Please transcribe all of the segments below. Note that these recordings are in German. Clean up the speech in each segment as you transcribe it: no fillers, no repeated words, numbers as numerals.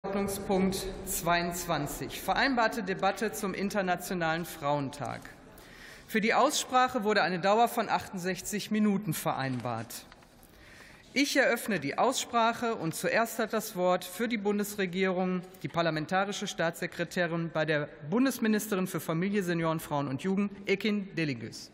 Tagesordnungspunkt 22, vereinbarte Debatte zum Internationalen Frauentag. Für die Aussprache wurde eine Dauer von 68 Minuten vereinbart. Ich eröffne die Aussprache, und zuerst hat das Wort für die Bundesregierung die parlamentarische Staatssekretärin bei der Bundesministerin für Familie, Senioren, Frauen und Jugend, Ekin Deligöz.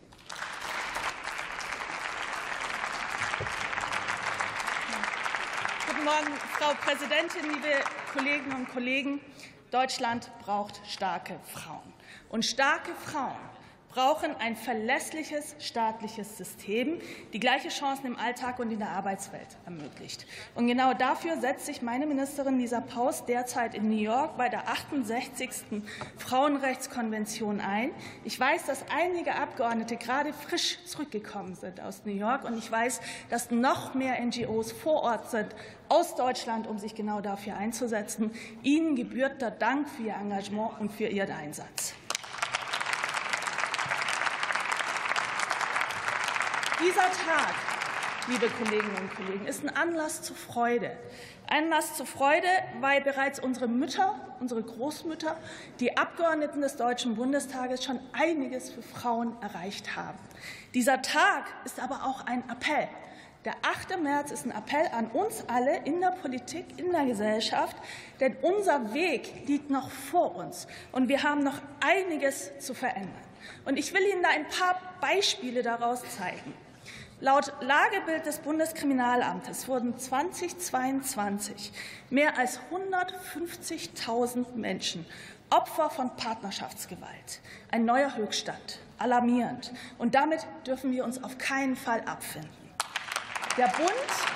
Guten Morgen, Frau Präsidentin, liebe Kolleginnen und Kollegen! Deutschland braucht starke Frauen. Und starke Frauen brauchen ein verlässliches staatliches System, die gleiche Chancen im Alltag und in der Arbeitswelt ermöglicht. Und genau dafür setzt sich meine Ministerin Lisa Paus derzeit in New York bei der 68. Frauenrechtskonvention ein. Ich weiß, dass einige Abgeordnete gerade frisch zurückgekommen sind aus New York, und ich weiß, dass noch mehr NGOs vor Ort sind aus Deutschland, um sich genau dafür einzusetzen. Ihnen gebührt der Dank für Ihr Engagement und für Ihren Einsatz. Dieser Tag, liebe Kolleginnen und Kollegen, ist ein Anlass zur Freude. Anlass zur Freude, weil bereits unsere Mütter, unsere Großmütter, die Abgeordneten des Deutschen Bundestages schon einiges für Frauen erreicht haben. Dieser Tag ist aber auch ein Appell. Der 8. März ist ein Appell an uns alle in der Politik, in der Gesellschaft, denn unser Weg liegt noch vor uns, und wir haben noch einiges zu verändern. Und ich will Ihnen da ein paar Beispiele daraus zeigen. Laut Lagebild des Bundeskriminalamtes wurden 2022 mehr als 150.000 Menschen Opfer von Partnerschaftsgewalt. Ein neuer Höchststand, alarmierend. Und damit dürfen wir uns auf keinen Fall abfinden. Der Bund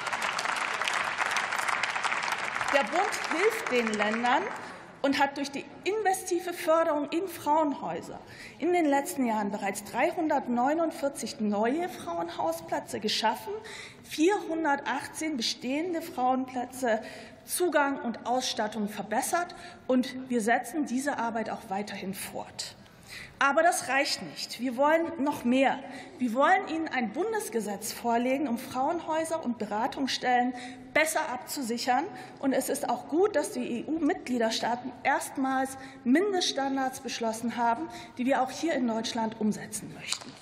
hilft den Ländern und hat durch die investive Förderung in Frauenhäuser in den letzten Jahren bereits 349 neue Frauenhausplätze geschaffen, 418 bestehende Frauenplätze, Zugang und Ausstattung verbessert, und wir setzen diese Arbeit auch weiterhin fort. Aber das reicht nicht. Wir wollen noch mehr. Wir wollen Ihnen ein Bundesgesetz vorlegen, um Frauenhäuser und Beratungsstellen besser abzusichern. Und es ist auch gut, dass die EU-Mitgliedstaaten erstmals Mindeststandards beschlossen haben, die wir auch hier in Deutschland umsetzen möchten.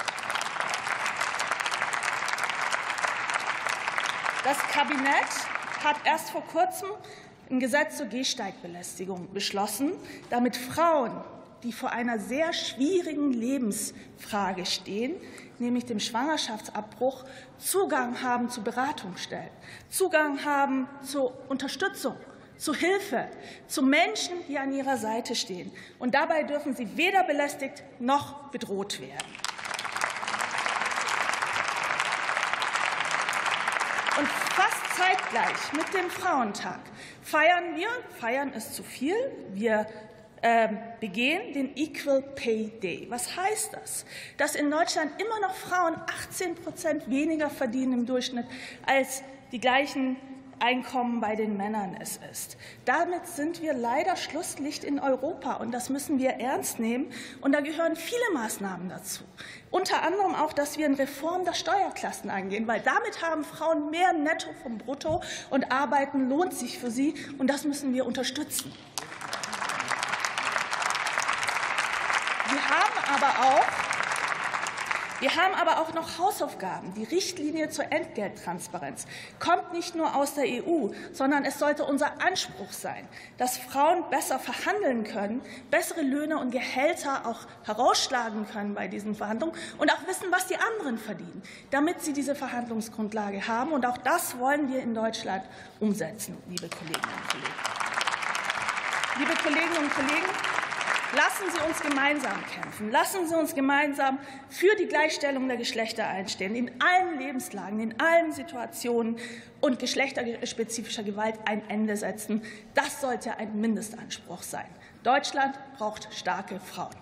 Das Kabinett hat erst vor kurzem ein Gesetz zur Gehsteigbelästigung beschlossen, damit Frauen, die vor einer sehr schwierigen Lebensfrage stehen, nämlich dem Schwangerschaftsabbruch, Zugang haben zu Beratungsstellen, Zugang haben zu Unterstützung, zu Hilfe, zu Menschen, die an ihrer Seite stehen. Und dabei dürfen sie weder belästigt noch bedroht werden. Und fast zeitgleich mit dem Frauentag feiern ist zu viel, wir begehen den Equal Pay Day. Was heißt das? Dass in Deutschland immer noch Frauen 18% weniger verdienen im Durchschnitt als die gleichen Einkommen bei den Männern es ist. Damit sind wir leider Schlusslicht in Europa, und das müssen wir ernst nehmen. Und da gehören viele Maßnahmen dazu. Unter anderem auch, dass wir eine Reform der Steuerklassen angehen, weil damit haben Frauen mehr Netto vom Brutto, und Arbeiten lohnt sich für sie, und das müssen wir unterstützen. Wir haben aber auch noch Hausaufgaben. Die Richtlinie zur Entgelttransparenz kommt nicht nur aus der EU, sondern es sollte unser Anspruch sein, dass Frauen besser verhandeln können, bessere Löhne und Gehälter auch herausschlagen können bei diesen Verhandlungen und auch wissen, was die anderen verdienen, damit sie diese Verhandlungsgrundlage haben. Und auch das wollen wir in Deutschland umsetzen, liebe Kolleginnen und Kollegen. Liebe Kolleginnen und Kollegen, lassen Sie uns gemeinsam kämpfen. Lassen Sie uns gemeinsam für die Gleichstellung der Geschlechter einstehen, in allen Lebenslagen, in allen Situationen, und geschlechterspezifischer Gewalt ein Ende setzen. Das sollte ein Mindestanspruch sein. Deutschland braucht starke Frauen.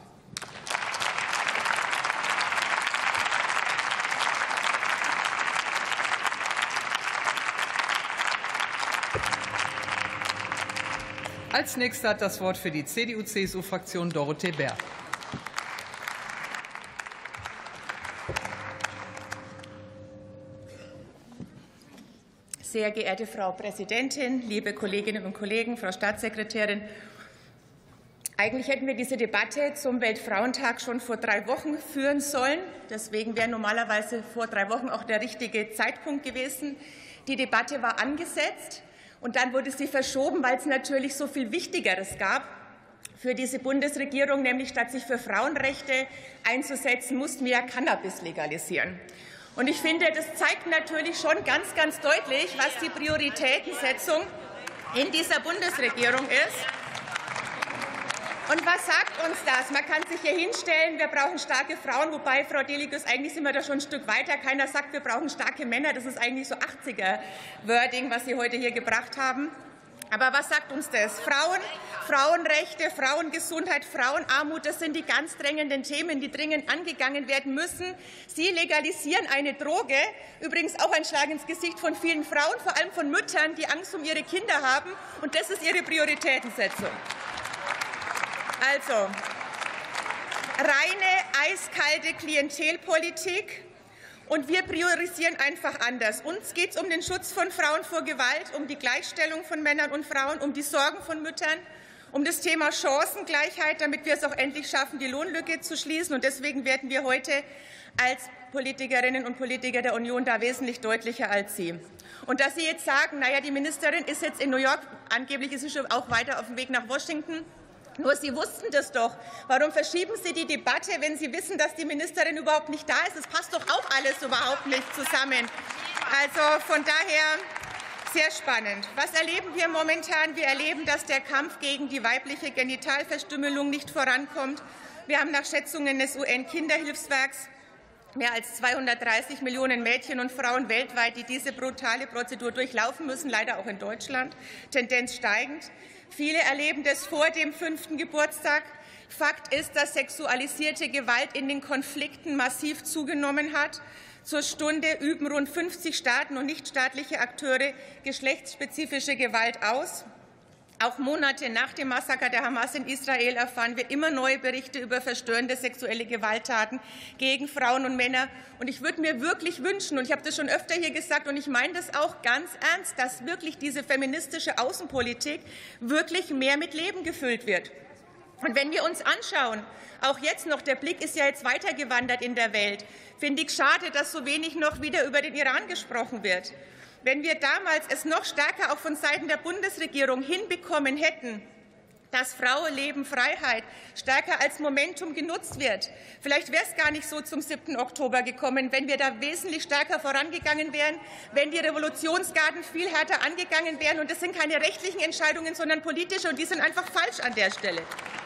Als Nächster hat das Wort für die CDU-CSU-Fraktion Dorothee Bär. Sehr geehrte Frau Präsidentin, liebe Kolleginnen und Kollegen, Frau Staatssekretärin! Eigentlich hätten wir diese Debatte zum Weltfrauentag schon vor 3 Wochen führen sollen. Deswegen wäre normalerweise vor 3 Wochen auch der richtige Zeitpunkt gewesen. Die Debatte war angesetzt und dann wurde sie verschoben, weil es natürlich so viel Wichtigeres gab für diese Bundesregierung, nämlich statt sich für Frauenrechte einzusetzen, mussten wir ja Cannabis legalisieren. Und ich finde, das zeigt natürlich schon ganz, ganz deutlich, was die Prioritätensetzung in dieser Bundesregierung ist. Und was sagt uns das? Man kann sich hier hinstellen, wir brauchen starke Frauen, wobei, Frau Deligus, eigentlich sind wir da schon ein Stück weiter. Keiner sagt, wir brauchen starke Männer. Das ist eigentlich so 80er-Wording, was Sie heute hier gebracht haben. Aber was sagt uns das? Frauen, Frauenrechte, Frauengesundheit, Frauenarmut, das sind die ganz drängenden Themen, die dringend angegangen werden müssen. Sie legalisieren eine Droge, übrigens auch ein Schlag ins Gesicht von vielen Frauen, vor allem von Müttern, die Angst um ihre Kinder haben. Und das ist Ihre Prioritätensetzung. Also, reine, eiskalte Klientelpolitik. Und wir priorisieren einfach anders. Uns geht es um den Schutz von Frauen vor Gewalt, um die Gleichstellung von Männern und Frauen, um die Sorgen von Müttern, um das Thema Chancengleichheit, damit wir es auch endlich schaffen, die Lohnlücke zu schließen. Und deswegen werden wir heute als Politikerinnen und Politiker der Union da wesentlich deutlicher als Sie. Und dass Sie jetzt sagen, naja, die Ministerin ist jetzt in New York, angeblich ist sie schon auch weiter auf dem Weg nach Washington. Nur Sie wussten das doch. Warum verschieben Sie die Debatte, wenn Sie wissen, dass die Ministerin überhaupt nicht da ist? Das passt doch auch alles überhaupt nicht zusammen. Also von daher sehr spannend. Was erleben wir momentan? Wir erleben, dass der Kampf gegen die weibliche Genitalverstümmelung nicht vorankommt. Wir haben nach Schätzungen des UN-Kinderhilfswerks mehr als 230 Millionen Mädchen und Frauen weltweit, die diese brutale Prozedur durchlaufen müssen, leider auch in Deutschland, Tendenz steigend. Viele erleben das vor dem 5. Geburtstag. Fakt ist, dass sexualisierte Gewalt in den Konflikten massiv zugenommen hat. Zur Stunde üben rund 50 Staaten und nichtstaatliche Akteure geschlechtsspezifische Gewalt aus. Auch Monate nach dem Massaker der Hamas in Israel erfahren wir immer neue Berichte über verstörende sexuelle Gewalttaten gegen Frauen und Männer. Und ich würde mir wirklich wünschen, und ich habe das schon öfter hier gesagt, und ich meine das auch ganz ernst, dass wirklich diese feministische Außenpolitik wirklich mehr mit Leben gefüllt wird. Und wenn wir uns anschauen, auch jetzt noch, der Blick ist ja jetzt weitergewandert in der Welt, finde ich schade, dass so wenig noch wieder über den Iran gesprochen wird. Wenn wir damals es noch stärker auch von Seiten der Bundesregierung hinbekommen hätten, dass Frauenleben, Freiheit stärker als Momentum genutzt wird. Vielleicht wäre es gar nicht so zum 7. Oktober gekommen, wenn wir da wesentlich stärker vorangegangen wären, wenn die Revolutionsgarden viel härter angegangen wären. Und das sind keine rechtlichen Entscheidungen, sondern politische, und die sind einfach falsch an der Stelle.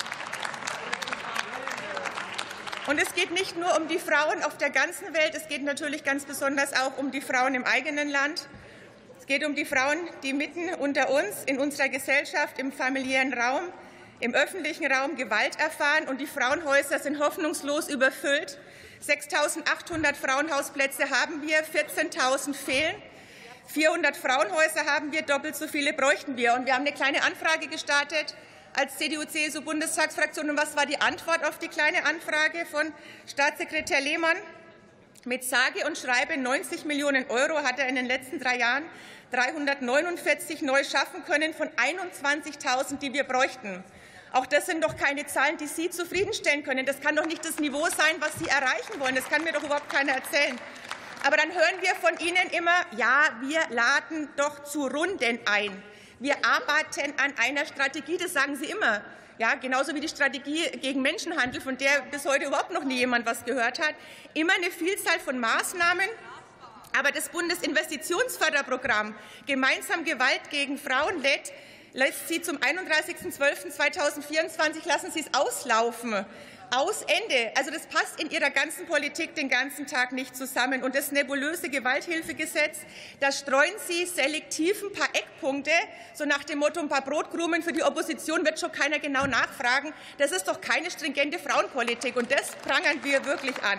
Und es geht nicht nur um die Frauen auf der ganzen Welt, es geht natürlich ganz besonders auch um die Frauen im eigenen Land. Es geht um die Frauen, die mitten unter uns, in unserer Gesellschaft, im familiären Raum, im öffentlichen Raum Gewalt erfahren. Und die Frauenhäuser sind hoffnungslos überfüllt. 6.800 Frauenhausplätze haben wir, 14.000 fehlen. 400 Frauenhäuser haben wir, doppelt so viele bräuchten wir. Und wir haben eine kleine Anfrage gestartet als CDU-CSU-Bundestagsfraktion. Und was war die Antwort auf die kleine Anfrage von Staatssekretär Lehmann? Mit sage und schreibe 90 Millionen € hat er in den letzten 3 Jahren 349 neu schaffen können von 21.000, die wir bräuchten. Auch das sind doch keine Zahlen, die Sie zufriedenstellen können. Das kann doch nicht das Niveau sein, was Sie erreichen wollen. Das kann mir doch überhaupt keiner erzählen. Aber dann hören wir von Ihnen immer, ja, wir laden doch zu Runden ein. Wir arbeiten an einer Strategie, das sagen Sie immer. Ja, genauso wie die Strategie gegen Menschenhandel, von der bis heute überhaupt noch nie jemand was gehört hat. Immer eine Vielzahl von Maßnahmen. Aber das Bundesinvestitionsförderprogramm Gemeinsam Gewalt gegen Frauen lässt Sie zum 31.12.2024 lassen Sie es auslaufen. Aus Ende. Also das passt in Ihrer ganzen Politik den ganzen Tag nicht zusammen. Und das nebulöse Gewalthilfegesetz, da streuen Sie selektiv ein paar Eckpunkte, so nach dem Motto, ein paar Brotkrumen für die Opposition wird schon keiner genau nachfragen. Das ist doch keine stringente Frauenpolitik. Und das prangern wir wirklich an.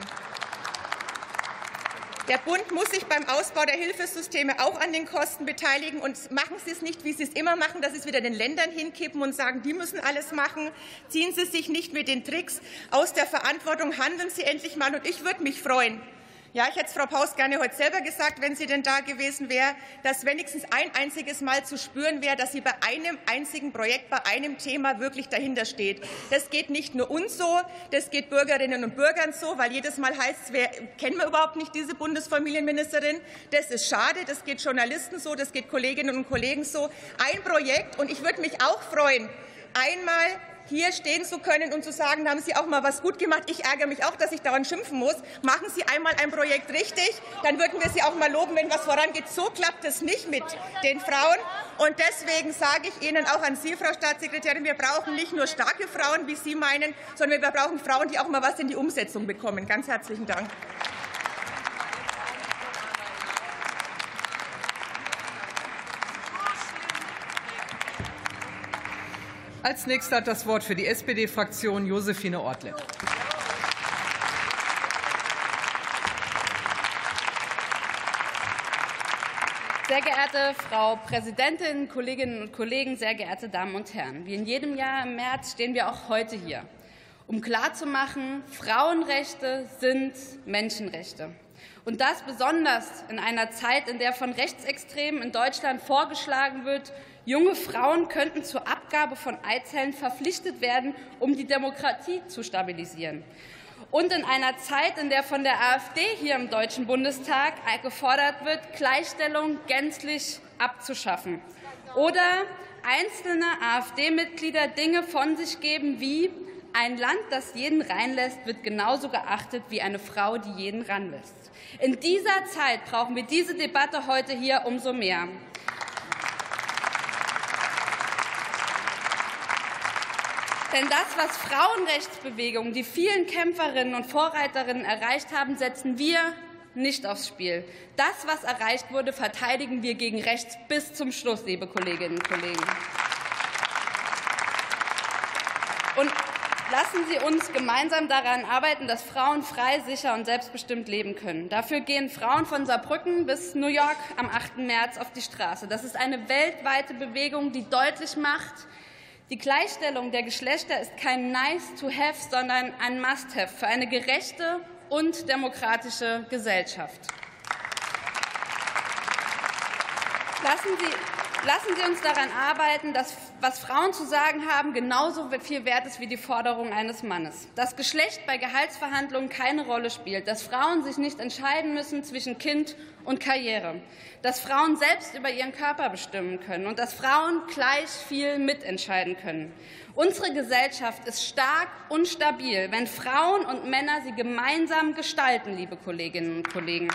Der Bund muss sich beim Ausbau der Hilfesysteme auch an den Kosten beteiligen. Und machen Sie es nicht, wie Sie es immer machen, dass Sie es wieder den Ländern hinkippen und sagen, die müssen alles machen. Ziehen Sie sich nicht mit den Tricks aus der Verantwortung. Handeln Sie endlich mal. Und ich würde mich freuen, Ja, ich hätte es Frau Paus gerne heute selber gesagt, wenn sie denn da gewesen wäre, dass wenigstens ein einziges Mal zu spüren wäre, dass sie bei einem einzigen Projekt, bei einem Thema wirklich dahinter steht. Das geht nicht nur uns so, das geht Bürgerinnen und Bürgern so, weil jedes Mal heißt es, kennen wir überhaupt nicht diese Bundesfamilienministerin. Das ist schade, das geht Journalisten so, das geht Kolleginnen und Kollegen so. Ein Projekt, und ich würde mich auch freuen, einmal hier stehen zu können und zu sagen, da haben Sie auch mal was gut gemacht. Ich ärgere mich auch, dass ich dauernd schimpfen muss. Machen Sie einmal ein Projekt richtig, dann würden wir Sie auch mal loben, wenn was vorangeht. So klappt es nicht mit den Frauen. Und deswegen sage ich Ihnen auch an Sie, Frau Staatssekretärin, wir brauchen nicht nur starke Frauen, wie Sie meinen, sondern wir brauchen Frauen, die auch mal was in die Umsetzung bekommen. Ganz herzlichen Dank. Als Nächster hat das Wort für die SPD-Fraktion Josephine Ortleck. Sehr geehrte Frau Präsidentin, Kolleginnen und Kollegen, sehr geehrte Damen und Herren! Wie in jedem Jahr im März stehen wir auch heute hier, um klarzumachen, Frauenrechte sind Menschenrechte. Und das besonders in einer Zeit, in der von Rechtsextremen in Deutschland vorgeschlagen wird, junge Frauen könnten zur Abgabe von Eizellen verpflichtet werden, um die Demokratie zu stabilisieren. Und in einer Zeit, in der von der AfD hier im Deutschen Bundestag gefordert wird, Gleichstellung gänzlich abzuschaffen. Oder einzelne AfD-Mitglieder Dinge von sich geben wie: Ein Land, das jeden reinlässt, wird genauso geachtet wie eine Frau, die jeden ranlässt. In dieser Zeit brauchen wir diese Debatte heute hier umso mehr. Denn das, was Frauenrechtsbewegungen, die vielen Kämpferinnen und Vorreiterinnen erreicht haben, setzen wir nicht aufs Spiel. Das, was erreicht wurde, verteidigen wir gegen rechts bis zum Schluss, liebe Kolleginnen und Kollegen. Und lassen Sie uns gemeinsam daran arbeiten, dass Frauen frei, sicher und selbstbestimmt leben können. Dafür gehen Frauen von Saarbrücken bis New York am 8. März auf die Straße. Das ist eine weltweite Bewegung, die deutlich macht, die Gleichstellung der Geschlechter ist kein Nice-to-have, sondern ein Must-have für eine gerechte und demokratische Gesellschaft. Lassen Sie uns daran arbeiten, dass, was Frauen zu sagen haben, genauso viel wert ist wie die Forderung eines Mannes. Dass Geschlecht bei Gehaltsverhandlungen keine Rolle spielt, dass Frauen sich nicht entscheiden müssen zwischen Kind und Karriere, dass Frauen selbst über ihren Körper bestimmen können und dass Frauen gleich viel mitentscheiden können. Unsere Gesellschaft ist stark und stabil, wenn Frauen und Männer sie gemeinsam gestalten, liebe Kolleginnen und Kollegen.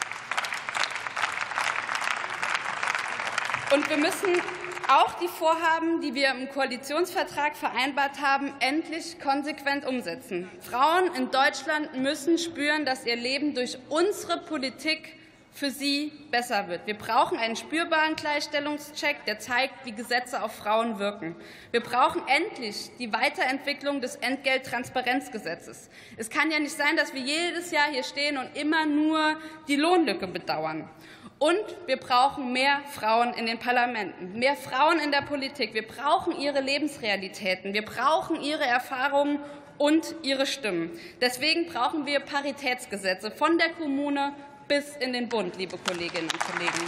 Und wir müssen auch die Vorhaben, die wir im Koalitionsvertrag vereinbart haben, endlich konsequent umsetzen. Frauen in Deutschland müssen spüren, dass ihr Leben durch unsere Politik für sie besser wird. Wir brauchen einen spürbaren Gleichstellungscheck, der zeigt, wie Gesetze auf Frauen wirken. Wir brauchen endlich die Weiterentwicklung des Entgelttransparenzgesetzes. Es kann ja nicht sein, dass wir jedes Jahr hier stehen und immer nur die Lohnlücke bedauern. Und wir brauchen mehr Frauen in den Parlamenten, mehr Frauen in der Politik. Wir brauchen ihre Lebensrealitäten, wir brauchen ihre Erfahrungen und ihre Stimmen. Deswegen brauchen wir Paritätsgesetze von der Kommune bis in den Bund, liebe Kolleginnen und Kollegen.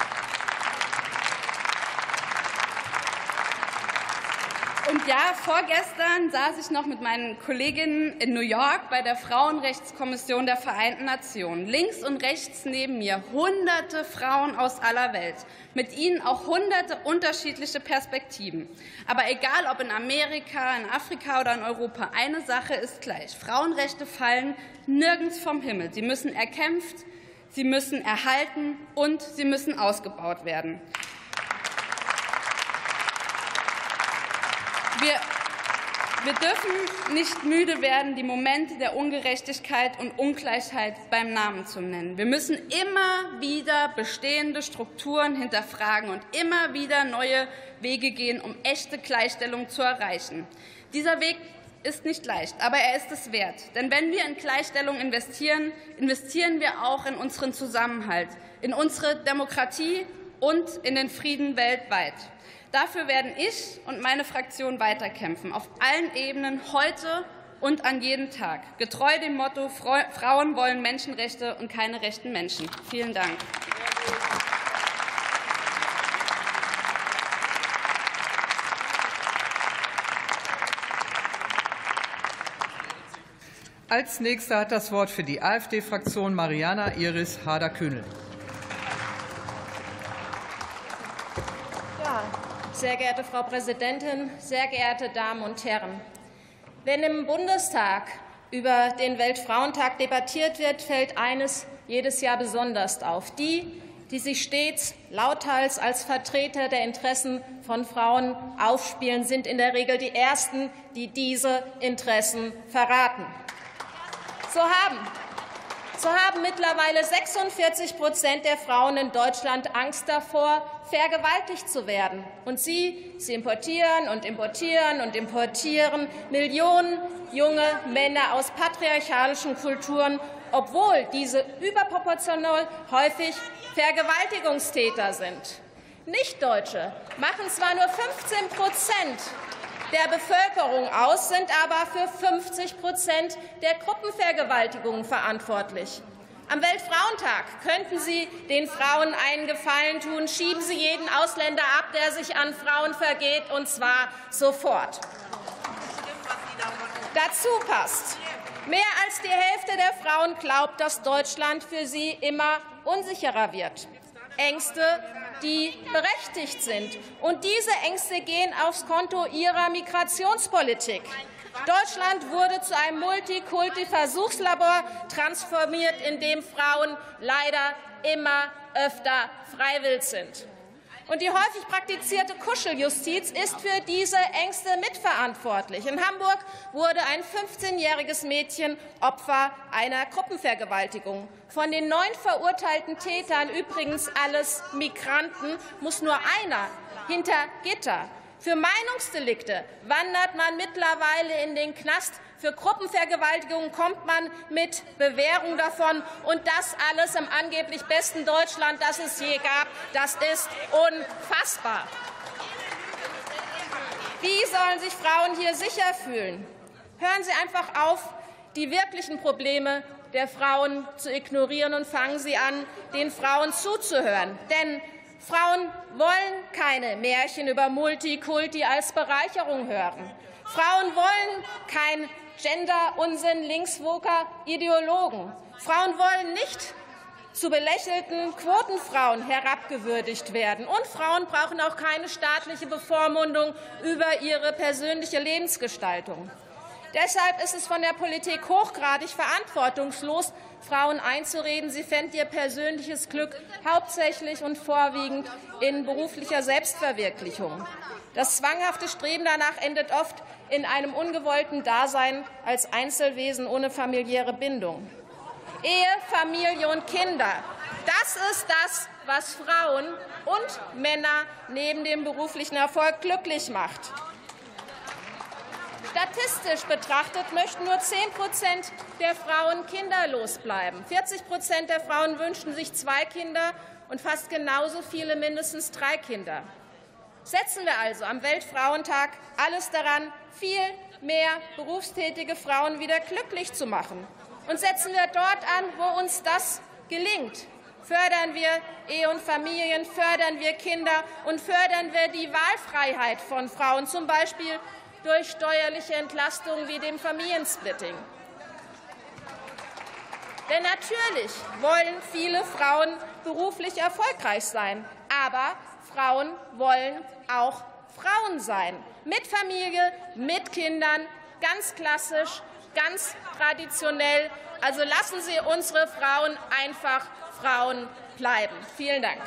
Und ja, vorgestern saß ich noch mit meinen Kolleginnen in New York bei der Frauenrechtskommission der Vereinten Nationen. Links und rechts neben mir Hunderte Frauen aus aller Welt, mit ihnen auch Hunderte unterschiedliche Perspektiven. Aber egal, ob in Amerika, in Afrika oder in Europa, eine Sache ist gleich. Frauenrechte fallen nirgends vom Himmel. Sie müssen erkämpft, sie müssen erhalten und sie müssen ausgebaut werden. Wir dürfen nicht müde werden, die Momente der Ungerechtigkeit und Ungleichheit beim Namen zu nennen. Wir müssen immer wieder bestehende Strukturen hinterfragen und immer wieder neue Wege gehen, um echte Gleichstellung zu erreichen. Dieser Weg ist nicht leicht, aber er ist es wert. Denn wenn wir in Gleichstellung investieren, investieren wir auch in unseren Zusammenhalt, in unsere Demokratie und in den Frieden weltweit. Dafür werden ich und meine Fraktion weiterkämpfen, auf allen Ebenen, heute und an jedem Tag, getreu dem Motto Frauen wollen Menschenrechte und keine rechten Menschen. Vielen Dank. Als Nächster hat das Wort für die AfD-Fraktion Mariana Iris Harder-Kühnel. Ja, sehr geehrte Frau Präsidentin, sehr geehrte Damen und Herren! Wenn im Bundestag über den Weltfrauentag debattiert wird, fällt eines jedes Jahr besonders auf. Die sich stets lauthals als Vertreter der Interessen von Frauen aufspielen, sind in der Regel die Ersten, die diese Interessen verraten. So haben mittlerweile 46% der Frauen in Deutschland Angst davor, vergewaltigt zu werden. Und sie importieren und importieren und importieren Millionen junge Männer aus patriarchalischen Kulturen, obwohl diese überproportional häufig Vergewaltigungstäter sind. Nichtdeutsche machen zwar nur 15% der Bevölkerung aus, sind aber für 50% der Gruppenvergewaltigungen verantwortlich. Am Weltfrauentag könnten Sie den Frauen einen Gefallen tun. Schieben Sie jeden Ausländer ab, der sich an Frauen vergeht, und zwar sofort. Dazu passt, mehr als die Hälfte der Frauen glaubt, dass Deutschland für sie immer unsicherer wird. Ängste, die berechtigt sind. Und diese Ängste gehen aufs Konto ihrer Migrationspolitik. Deutschland wurde zu einem Multikulti-Versuchslabor transformiert, in dem Frauen leider immer öfter freiwillig sind. Und die häufig praktizierte Kuscheljustiz ist für diese Ängste mitverantwortlich. In Hamburg wurde ein 15-jähriges Mädchen Opfer einer Gruppenvergewaltigung. Von den 9 verurteilten Tätern, übrigens alles Migranten, muss nur einer hinter Gitter. Für Meinungsdelikte wandert man mittlerweile in den Knast. Für Gruppenvergewaltigungen kommt man mit Bewährung davon. Und das alles im angeblich besten Deutschland, das es je gab. Das ist unfassbar. Wie sollen sich Frauen hier sicher fühlen? Hören Sie einfach auf, die wirklichen Probleme der Frauen zu ignorieren, und fangen Sie an, den Frauen zuzuhören. Denn Frauen wollen keine Märchen über Multikulti als Bereicherung hören. Frauen wollen kein Gender-Unsinn linkswoker Ideologen. Frauen wollen nicht zu belächelten Quotenfrauen herabgewürdigt werden. Und Frauen brauchen auch keine staatliche Bevormundung über ihre persönliche Lebensgestaltung. Deshalb ist es von der Politik hochgradig verantwortungslos, Frauen einzureden, sie fänden ihr persönliches Glück hauptsächlich und vorwiegend in beruflicher Selbstverwirklichung. Das zwanghafte Streben danach endet oft in einem ungewollten Dasein als Einzelwesen ohne familiäre Bindung. Ehe, Familie und Kinder, das ist das, was Frauen und Männer neben dem beruflichen Erfolg glücklich macht. Statistisch betrachtet möchten nur 10% der Frauen kinderlos bleiben. 40% der Frauen wünschen sich 2 Kinder und fast genauso viele mindestens 3 Kinder. Setzen wir also am Weltfrauentag alles daran, viel mehr berufstätige Frauen wieder glücklich zu machen. Und setzen wir dort an, wo uns das gelingt. Fördern wir Ehe und Familien, fördern wir Kinder und fördern wir die Wahlfreiheit von Frauen, zum Beispiel durch steuerliche Entlastungen wie dem Familiensplitting. Denn natürlich wollen viele Frauen beruflich erfolgreich sein, aber Frauen wollen auch Frauen sein. Mit Familie, mit Kindern, ganz klassisch, ganz traditionell. Also lassen Sie unsere Frauen einfach Frauen bleiben. Vielen Dank.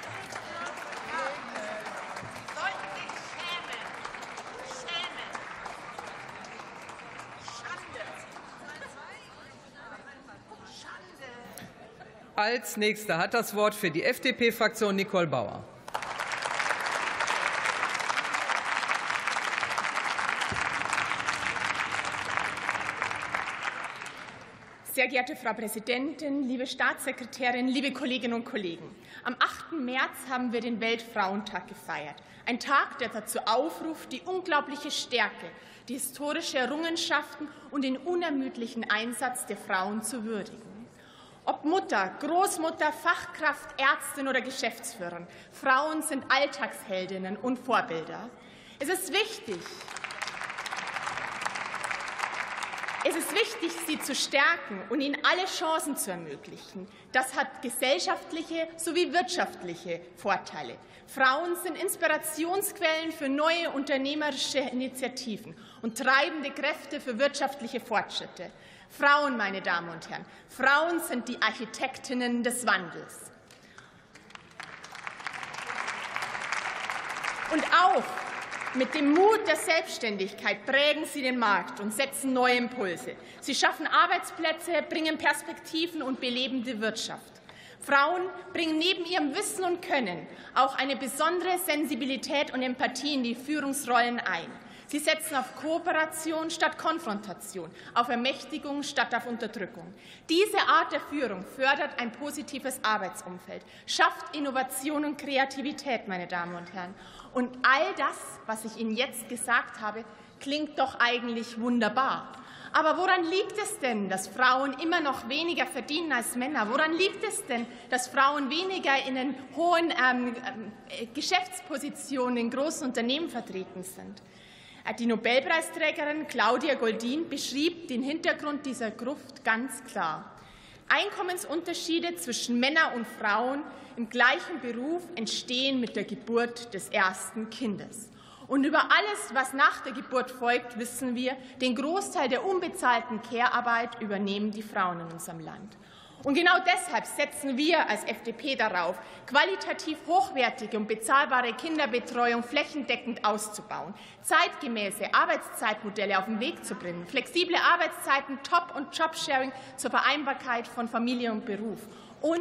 Als Nächster hat das Wort für die FDP-Fraktion Nicole Bauer. Sehr geehrte Frau Präsidentin, liebe Staatssekretärin, liebe Kolleginnen und Kollegen! Am 8. März haben wir den Weltfrauentag gefeiert. Ein Tag, der dazu aufruft, die unglaubliche Stärke, die historische Errungenschaften und den unermüdlichen Einsatz der Frauen zu würdigen. Ob Mutter, Großmutter, Fachkraft, Ärztin oder Geschäftsführerin, Frauen sind Alltagsheldinnen und Vorbilder. Es ist wichtig, sie zu stärken und ihnen alle Chancen zu ermöglichen. Das hat gesellschaftliche sowie wirtschaftliche Vorteile. Frauen sind Inspirationsquellen für neue unternehmerische Initiativen und treibende Kräfte für wirtschaftliche Fortschritte. Frauen, meine Damen und Herren, Frauen sind die Architektinnen des Wandels. Und auch mit dem Mut der Selbstständigkeit prägen sie den Markt und setzen neue Impulse. Sie schaffen Arbeitsplätze, bringen Perspektiven und beleben die Wirtschaft. Frauen bringen neben ihrem Wissen und Können auch eine besondere Sensibilität und Empathie in die Führungsrollen ein. Sie setzen auf Kooperation statt Konfrontation, auf Ermächtigung statt auf Unterdrückung. Diese Art der Führung fördert ein positives Arbeitsumfeld, schafft Innovation und Kreativität, meine Damen und Herren. Und all das, was ich Ihnen jetzt gesagt habe, klingt doch eigentlich wunderbar. Aber woran liegt es denn, dass Frauen immer noch weniger verdienen als Männer? Woran liegt es denn, dass Frauen weniger in den hohen Geschäftspositionen in großen Unternehmen vertreten sind? Die Nobelpreisträgerin Claudia Goldin beschrieb den Hintergrund dieser Kluft ganz klar. Einkommensunterschiede zwischen Männern und Frauen im gleichen Beruf entstehen mit der Geburt des ersten Kindes. Und über alles, was nach der Geburt folgt, wissen wir, den Großteil der unbezahlten Care-Arbeit übernehmen die Frauen in unserem Land. Und genau deshalb setzen wir als FDP darauf, qualitativ hochwertige und bezahlbare Kinderbetreuung flächendeckend auszubauen, zeitgemäße Arbeitszeitmodelle auf den Weg zu bringen, flexible Arbeitszeiten, Top- und Jobsharing zur Vereinbarkeit von Familie und Beruf und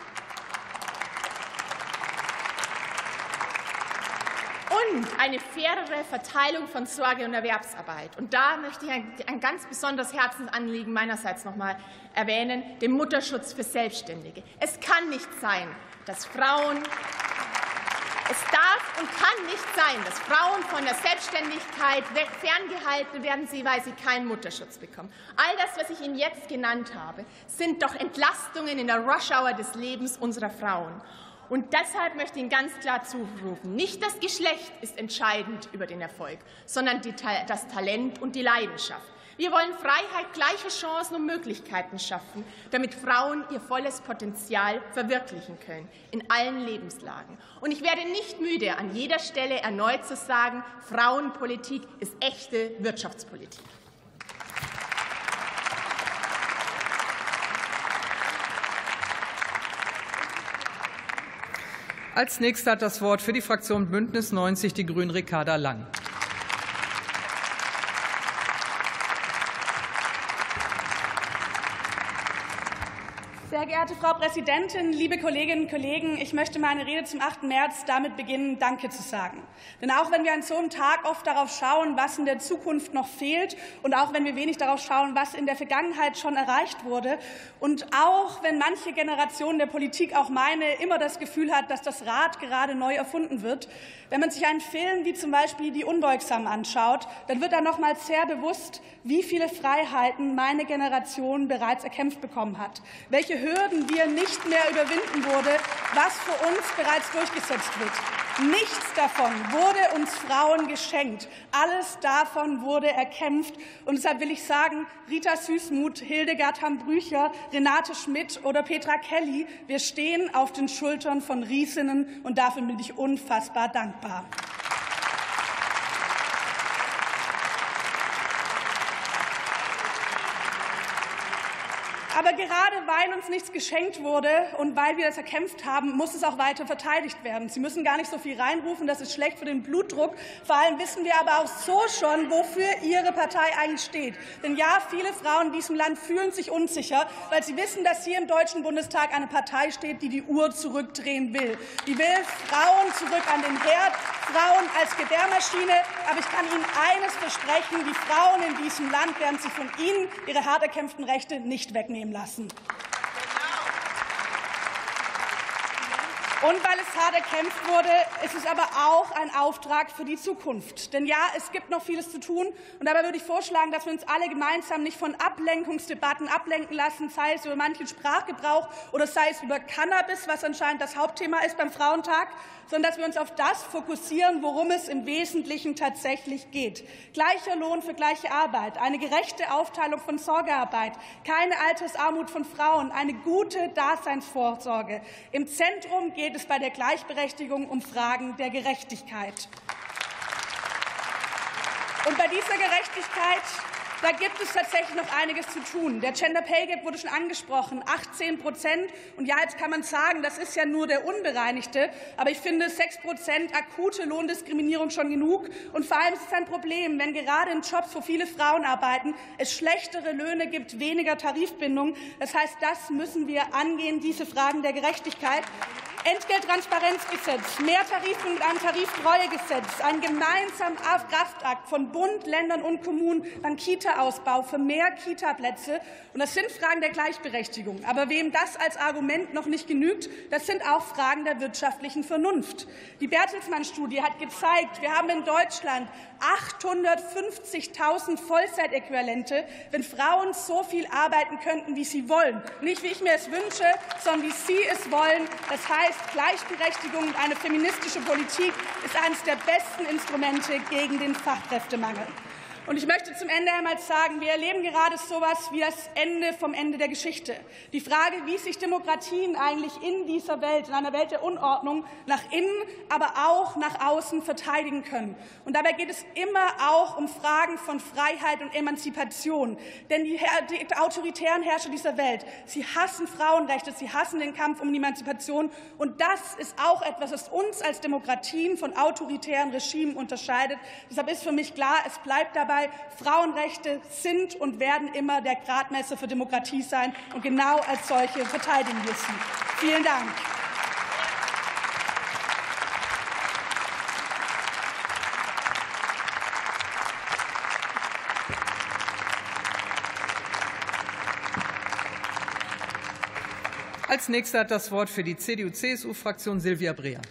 eine fairere Verteilung von Sorge- und Erwerbsarbeit. Und da möchte ich ein ganz besonderes Herzensanliegen meinerseits noch einmal erwähnen, den Mutterschutz für Selbstständige. Es kann nicht sein, dass Frauen von der Selbstständigkeit ferngehalten werden, weil sie keinen Mutterschutz bekommen. All das, was ich Ihnen jetzt genannt habe, sind doch Entlastungen in der Rush-Hour des Lebens unserer Frauen. Und deshalb möchte ich Ihnen ganz klar zurufen, nicht das Geschlecht ist entscheidend über den Erfolg, sondern das Talent und die Leidenschaft. Wir wollen Freiheit, gleiche Chancen und Möglichkeiten schaffen, damit Frauen ihr volles Potenzial verwirklichen können, in allen Lebenslagen. Und ich werde nicht müde, an jeder Stelle erneut zu sagen, Frauenpolitik ist echte Wirtschaftspolitik. Als Nächster hat das Wort für die Fraktion Bündnis 90 die Grünen Ricarda Lang. Sehr geehrte Frau Präsidentin, liebe Kolleginnen und Kollegen! Ich möchte meine Rede zum 8. März damit beginnen, Danke zu sagen. Denn auch wenn wir an so einem Tag oft darauf schauen, was in der Zukunft noch fehlt, und auch wenn wir wenig darauf schauen, was in der Vergangenheit schon erreicht wurde, und auch wenn manche Generation der Politik, auch meine, immer das Gefühl hat, dass das Rad gerade neu erfunden wird, wenn man sich einen Film wie zum Beispiel Die Unbeugsamen anschaut, dann wird da nochmals sehr bewusst, wie viele Freiheiten meine Generation bereits erkämpft bekommen hat, welche Hürden wir nicht mehr überwinden wurde, was für uns bereits durchgesetzt wird. Nichts davon wurde uns Frauen geschenkt. Alles davon wurde erkämpft. Und deshalb will ich sagen, Rita Süßmuth, Hildegard Hambrücher, Renate Schmidt oder Petra Kelly, wir stehen auf den Schultern von Riesinnen, und dafür bin ich unfassbar dankbar. Aber gerade weil uns nichts geschenkt wurde und weil wir das erkämpft haben, muss es auch weiter verteidigt werden. Sie müssen gar nicht so viel reinrufen, das ist schlecht für den Blutdruck. Vor allem wissen wir aber auch so schon, wofür Ihre Partei eigentlich steht. Denn ja, viele Frauen in diesem Land fühlen sich unsicher, weil sie wissen, dass hier im Deutschen Bundestag eine Partei steht, die die Uhr zurückdrehen will. Die will Frauen zurück an den Herd, Frauen als Gebärmaschine. Aber ich kann Ihnen eines versprechen, die Frauen in diesem Land werden sich von Ihnen ihre hart erkämpften Rechte nicht wegnehmen übernehmen lassen. Und weil es hart erkämpft wurde, ist es aber auch ein Auftrag für die Zukunft. Denn ja, es gibt noch vieles zu tun. Und dabei würde ich vorschlagen, dass wir uns alle gemeinsam nicht von Ablenkungsdebatten ablenken lassen, sei es über manchen Sprachgebrauch oder sei es über Cannabis, was anscheinend das Hauptthema ist beim Frauentag, sondern dass wir uns auf das fokussieren, worum es im Wesentlichen tatsächlich geht. Gleicher Lohn für gleiche Arbeit, eine gerechte Aufteilung von Sorgearbeit, keine Altersarmut von Frauen, eine gute Daseinsvorsorge. Im Zentrum geht es bei der Gleichberechtigung um Fragen der Gerechtigkeit. Und bei dieser Gerechtigkeit, da gibt es tatsächlich noch einiges zu tun. Der Gender Pay Gap wurde schon angesprochen, 18%. Und ja, jetzt kann man sagen, das ist ja nur der unbereinigte. Aber ich finde 6% akute Lohndiskriminierung schon genug. Und vor allem ist es ein Problem, wenn gerade in Jobs, wo viele Frauen arbeiten, es schlechtere Löhne gibt, weniger Tarifbindung. Das heißt, das müssen wir angehen, diese Fragen der Gerechtigkeit. Entgelttransparenzgesetz, Mehrtarif- und ein Tariftreuegesetz, ein gemeinsamer Kraftakt von Bund, Ländern und Kommunen, dann Kita-Ausbau für mehr Kita-Plätze. Und das sind Fragen der Gleichberechtigung. Aber wem das als Argument noch nicht genügt, das sind auch Fragen der wirtschaftlichen Vernunft. Die Bertelsmann-Studie hat gezeigt, wir haben in Deutschland 850.000 Vollzeitäquivalente, wenn Frauen so viel arbeiten könnten, wie sie wollen. Nicht, wie ich mir es wünsche, sondern wie sie es wollen. Das heißt, Gleichberechtigung und eine feministische Politik ist eines der besten Instrumente gegen den Fachkräftemangel. Und ich möchte zum Ende einmal sagen, wir erleben gerade so etwas wie das Ende vom Ende der Geschichte. Die Frage, wie sich Demokratien eigentlich in dieser Welt, in einer Welt der Unordnung, nach innen, aber auch nach außen verteidigen können. Und dabei geht es immer auch um Fragen von Freiheit und Emanzipation. Denn die autoritären Herrscher dieser Welt, sie hassen Frauenrechte, sie hassen den Kampf um die Emanzipation. Und das ist auch etwas, was uns als Demokratien von autoritären Regimen unterscheidet. Deshalb ist für mich klar, es bleibt dabei, Frauenrechte sind und werden immer der Gradmesser für Demokratie sein, und genau als solche verteidigen wir sie. Vielen Dank. Als Nächster hat das Wort für die CDU-CSU-Fraktion Silvia Breer.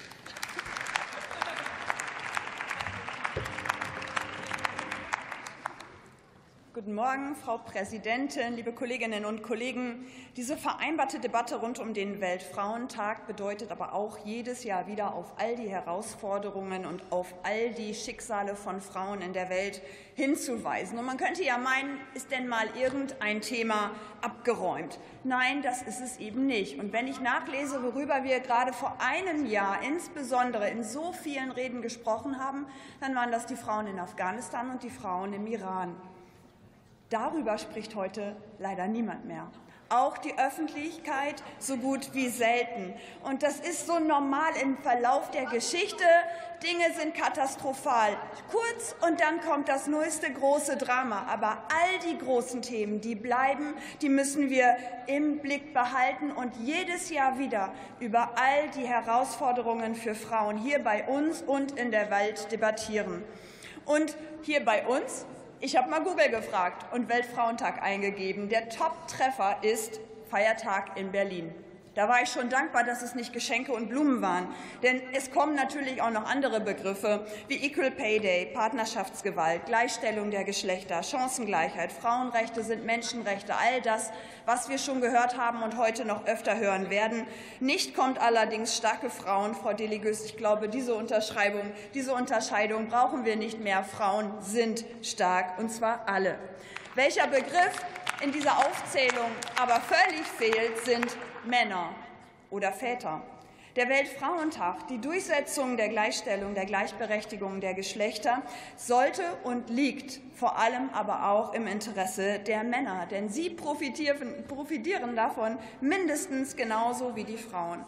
Guten Morgen, Frau Präsidentin, liebe Kolleginnen und Kollegen. Diese vereinbarte Debatte rund um den Weltfrauentag bedeutet aber auch jedes Jahr wieder auf all die Herausforderungen und auf all die Schicksale von Frauen in der Welt hinzuweisen. Und man könnte ja meinen, ist denn mal irgendein Thema abgeräumt? Nein, das ist es eben nicht. Und wenn ich nachlese, worüber wir gerade vor einem Jahr insbesondere in so vielen Reden gesprochen haben, dann waren das die Frauen in Afghanistan und die Frauen im Iran. Darüber spricht heute leider niemand mehr. Auch die Öffentlichkeit so gut wie selten. Und das ist so normal im Verlauf der Geschichte. Dinge sind katastrophal. Kurz und dann kommt das neueste große Drama. Aber all die großen Themen, die bleiben, die müssen wir im Blick behalten und jedes Jahr wieder über all die Herausforderungen für Frauen hier bei uns und in der Welt debattieren. Und hier bei uns, ich habe mal Google gefragt und Weltfrauentag eingegeben. Der Top-Treffer ist Feiertag in Berlin. Da war ich schon dankbar, dass es nicht Geschenke und Blumen waren. Denn es kommen natürlich auch noch andere Begriffe wie Equal Pay Day, Partnerschaftsgewalt, Gleichstellung der Geschlechter, Chancengleichheit, Frauenrechte sind Menschenrechte, all das, was wir schon gehört haben und heute noch öfter hören werden. Nicht kommt allerdings starke Frauen, Frau Deligüs. Ich glaube, diese Unterscheidung brauchen wir nicht mehr. Frauen sind stark, und zwar alle. Welcher Begriff in dieser Aufzählung aber völlig fehlt, sind Männer oder Väter. Der Weltfrauentag, die Durchsetzung der Gleichstellung, der Gleichberechtigung der Geschlechter, sollte und liegt vor allem aber auch im Interesse der Männer, denn sie profitieren davon mindestens genauso wie die Frauen.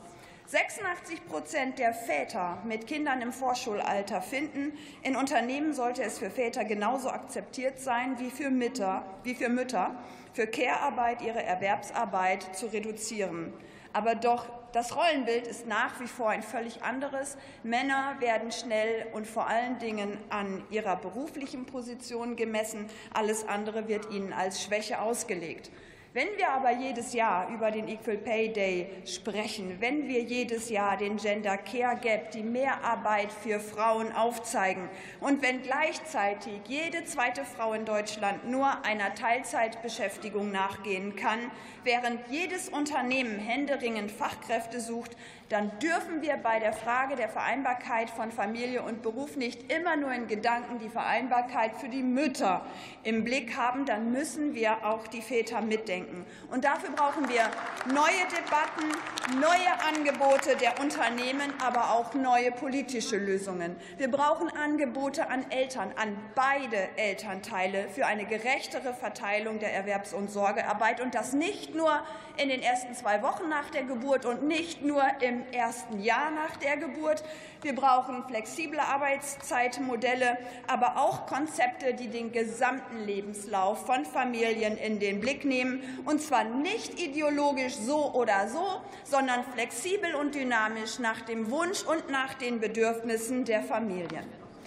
86% der Väter mit Kindern im Vorschulalter finden, in Unternehmen sollte es für Väter genauso akzeptiert sein wie für Mütter, für Care-Arbeit ihre Erwerbsarbeit zu reduzieren. Aber doch, das Rollenbild ist nach wie vor ein völlig anderes. Männer werden schnell und vor allen Dingen an ihrer beruflichen Position gemessen. Alles andere wird ihnen als Schwäche ausgelegt. Wenn wir aber jedes Jahr über den Equal Pay Day sprechen, wenn wir jedes Jahr den Gender Care Gap, die Mehrarbeit für Frauen aufzeigen und wenn gleichzeitig jede zweite Frau in Deutschland nur einer Teilzeitbeschäftigung nachgehen kann, während jedes Unternehmen händeringend Fachkräfte sucht, dann dürfen wir bei der Frage der Vereinbarkeit von Familie und Beruf nicht immer nur in Gedanken die Vereinbarkeit für die Mütter im Blick haben, dann müssen wir auch die Väter mitdenken. Und dafür brauchen wir neue Debatten, neue Angebote der Unternehmen, aber auch neue politische Lösungen. Wir brauchen Angebote an Eltern, an beide Elternteile für eine gerechtere Verteilung der Erwerbs- und Sorgearbeit, und das nicht nur in den ersten 2 Wochen nach der Geburt und nicht nur im ersten Jahr nach der Geburt. Wir brauchen flexible Arbeitszeitmodelle, aber auch Konzepte, die den gesamten Lebenslauf von Familien in den Blick nehmen, und zwar nicht ideologisch so oder so, sondern flexibel und dynamisch nach dem Wunsch und nach den Bedürfnissen der Familien.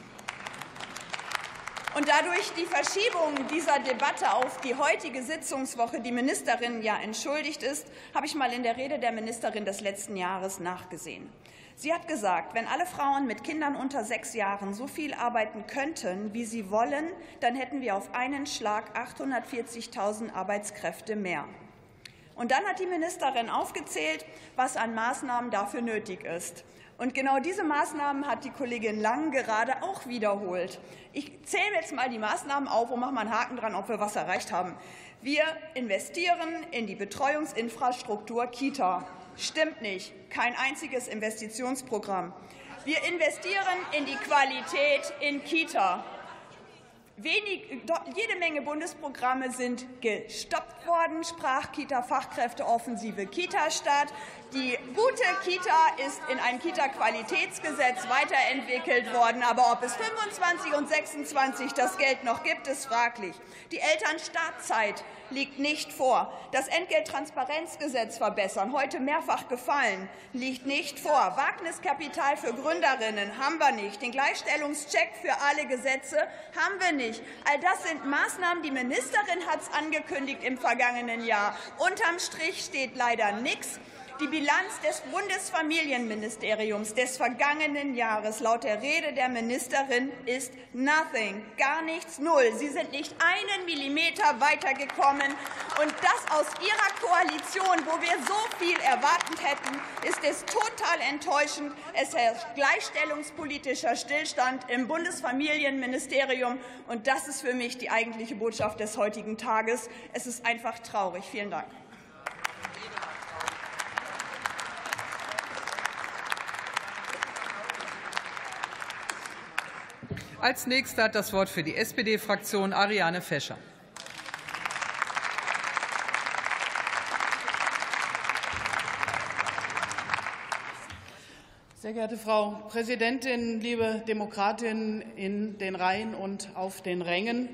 Und dadurch die Verschiebung dieser Debatte auf die heutige Sitzungswoche die Ministerin ja entschuldigt ist, habe ich mal in der Rede der Ministerin des letzten Jahres nachgesehen. Sie hat gesagt, wenn alle Frauen mit Kindern unter 6 Jahren so viel arbeiten könnten, wie sie wollen, dann hätten wir auf einen Schlag 840.000 Arbeitskräfte mehr. Und dann hat die Ministerin aufgezählt, was an Maßnahmen dafür nötig ist. Und genau diese Maßnahmen hat die Kollegin Lang gerade auch wiederholt. Ich zähle jetzt mal die Maßnahmen auf und mache mal einen Haken dran, ob wir was erreicht haben. Wir investieren in die Betreuungsinfrastruktur Kita. Stimmt nicht. Kein einziges Investitionsprogramm. Wir investieren in die Qualität in Kita. Jede Menge Bundesprogramme sind gestoppt worden. Sprachkita, Fachkräfteoffensive, Kita-Start. Die gute Kita ist in ein Kita-Qualitätsgesetz weiterentwickelt worden. Aber ob es 25 und 26 das Geld noch gibt, ist fraglich. Die Elternstartzeit liegt nicht vor. Das Entgelttransparenzgesetz verbessern, heute mehrfach gefallen, liegt nicht vor. Wagniskapital für Gründerinnen haben wir nicht. Den Gleichstellungscheck für alle Gesetze haben wir nicht. All das sind Maßnahmen, die Ministerin hat es angekündigt im vergangenen Jahr. Unterm Strich steht leider nichts. Die Bilanz des Bundesfamilienministeriums des vergangenen Jahres laut der Rede der Ministerin ist nothing, gar nichts, null. Sie sind nicht einen Millimeter weitergekommen. Und das aus Ihrer Koalition, wo wir so viel erwartet hätten, ist es total enttäuschend. Es herrscht gleichstellungspolitischer Stillstand im Bundesfamilienministerium. Und das ist für mich die eigentliche Botschaft des heutigen Tages. Es ist einfach traurig. Vielen Dank. Als Nächster hat das Wort für die SPD-Fraktion Ariane Fescher. Sehr geehrte Frau Präsidentin, liebe Demokratinnen in den Reihen und auf den Rängen!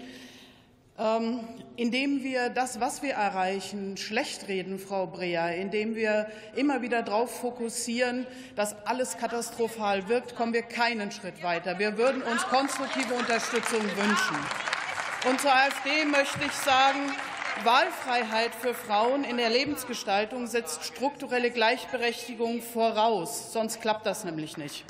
Indem wir das, was wir erreichen, schlechtreden, Frau Breer, indem wir immer wieder darauf fokussieren, dass alles katastrophal wirkt, kommen wir keinen Schritt weiter. Wir würden uns konstruktive Unterstützung wünschen. Und zur AfD möchte ich sagen, Wahlfreiheit für Frauen in der Lebensgestaltung setzt strukturelle Gleichberechtigung voraus. Sonst klappt das nämlich nicht.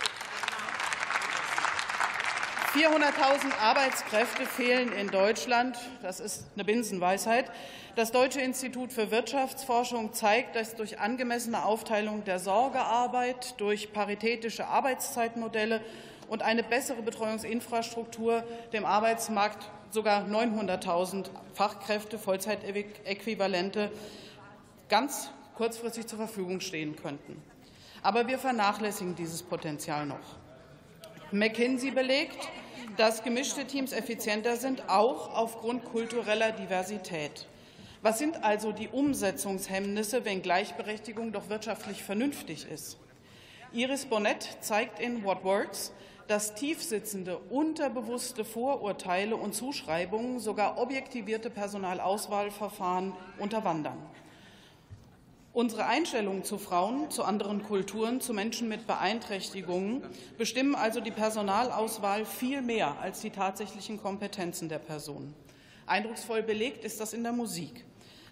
400.000 Arbeitskräfte fehlen in Deutschland. Das ist eine Binsenweisheit. Das Deutsche Institut für Wirtschaftsforschung zeigt, dass durch angemessene Aufteilung der Sorgearbeit, durch paritätische Arbeitszeitmodelle und eine bessere Betreuungsinfrastruktur dem Arbeitsmarkt sogar 900.000 Fachkräfte, Vollzeitäquivalente, ganz kurzfristig zur Verfügung stehen könnten. Aber wir vernachlässigen dieses Potenzial noch. McKinsey belegt, dass gemischte Teams effizienter sind, auch aufgrund kultureller Diversität. Was sind also die Umsetzungshemmnisse, wenn Gleichberechtigung doch wirtschaftlich vernünftig ist? Iris Bonnet zeigt in What Works, dass tiefsitzende, unterbewusste Vorurteile und Zuschreibungen sogar objektivierte Personalauswahlverfahren unterwandern. Unsere Einstellungen zu Frauen, zu anderen Kulturen, zu Menschen mit Beeinträchtigungen bestimmen also die Personalauswahl viel mehr als die tatsächlichen Kompetenzen der Person. Eindrucksvoll belegt ist das in der Musik.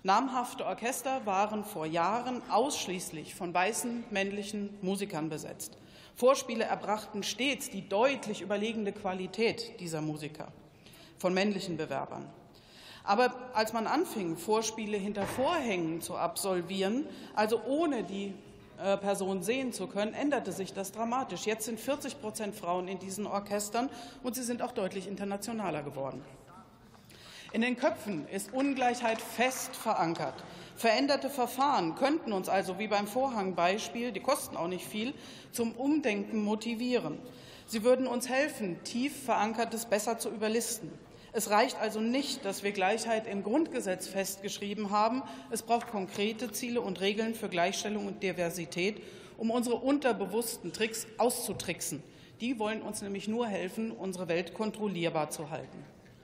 Namhafte Orchester waren vor Jahren ausschließlich von weißen männlichen Musikern besetzt. Vorspiele erbrachten stets die deutlich überlegene Qualität dieser Musiker von männlichen Bewerbern. Aber als man anfing, Vorspiele hinter Vorhängen zu absolvieren, also ohne die Person sehen zu können, änderte sich das dramatisch. Jetzt sind 40% Frauen in diesen Orchestern und sie sind auch deutlich internationaler geworden. In den Köpfen ist Ungleichheit fest verankert. Veränderte Verfahren könnten uns also, wie beim Vorhangbeispiel, die kosten auch nicht viel, zum Umdenken motivieren. Sie würden uns helfen, tief Verankertes besser zu überlisten. Es reicht also nicht, dass wir Gleichheit im Grundgesetz festgeschrieben haben. Es braucht konkrete Ziele und Regeln für Gleichstellung und Diversität, um unsere unterbewussten Tricks auszutricksen. Die wollen uns nämlich nur helfen, unsere Welt kontrollierbar zu halten.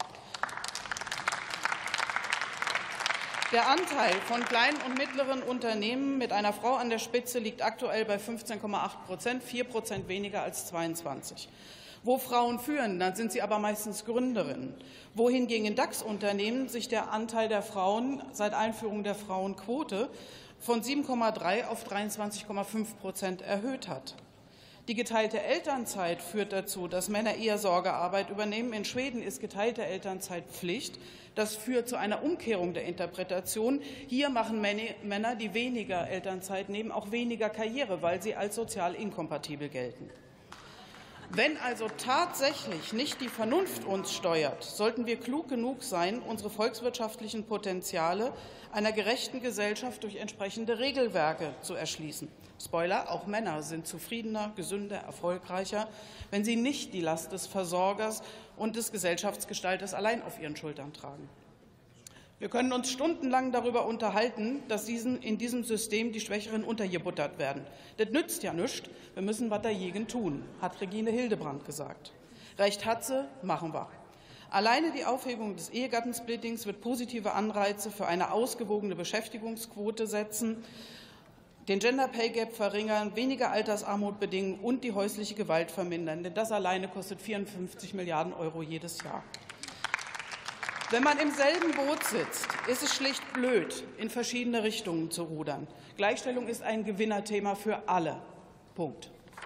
Der Anteil von kleinen und mittleren Unternehmen mit einer Frau an der Spitze liegt aktuell bei 15,8%, 4% weniger als 22. Wo Frauen führen, dann sind sie aber meistens Gründerinnen. Wohingegen DAX-Unternehmen sich der Anteil der Frauen seit Einführung der Frauenquote von 7,3 auf 23,5% erhöht hat. Die geteilte Elternzeit führt dazu, dass Männer eher Sorgearbeit übernehmen. In Schweden ist geteilte Elternzeit Pflicht. Das führt zu einer Umkehrung der Interpretation. Hier machen Männer, die weniger Elternzeit nehmen, auch weniger Karriere, weil sie als sozial inkompatibel gelten. Wenn also tatsächlich nicht die Vernunft uns steuert, sollten wir klug genug sein, unsere volkswirtschaftlichen Potenziale einer gerechten Gesellschaft durch entsprechende Regelwerke zu erschließen. Spoiler, auch Männer sind zufriedener, gesünder, erfolgreicher, wenn sie nicht die Last des Versorgers und des Gesellschaftsgestalters allein auf ihren Schultern tragen. Wir können uns stundenlang darüber unterhalten, dass in diesem System die Schwächeren untergebuttert werden. Das nützt ja nichts. Wir müssen was dagegen tun, hat Regine Hildebrandt gesagt. Recht hat sie, machen wir. Alleine die Aufhebung des Ehegattensplittings wird positive Anreize für eine ausgewogene Beschäftigungsquote setzen, den Gender Pay Gap verringern, weniger Altersarmut bedingen und die häusliche Gewalt vermindern. Denn das alleine kostet 54 Milliarden € jedes Jahr. Wenn man im selben Boot sitzt, ist es schlicht blöd, in verschiedene Richtungen zu rudern. Gleichstellung ist ein Gewinnerthema für alle. Punkt.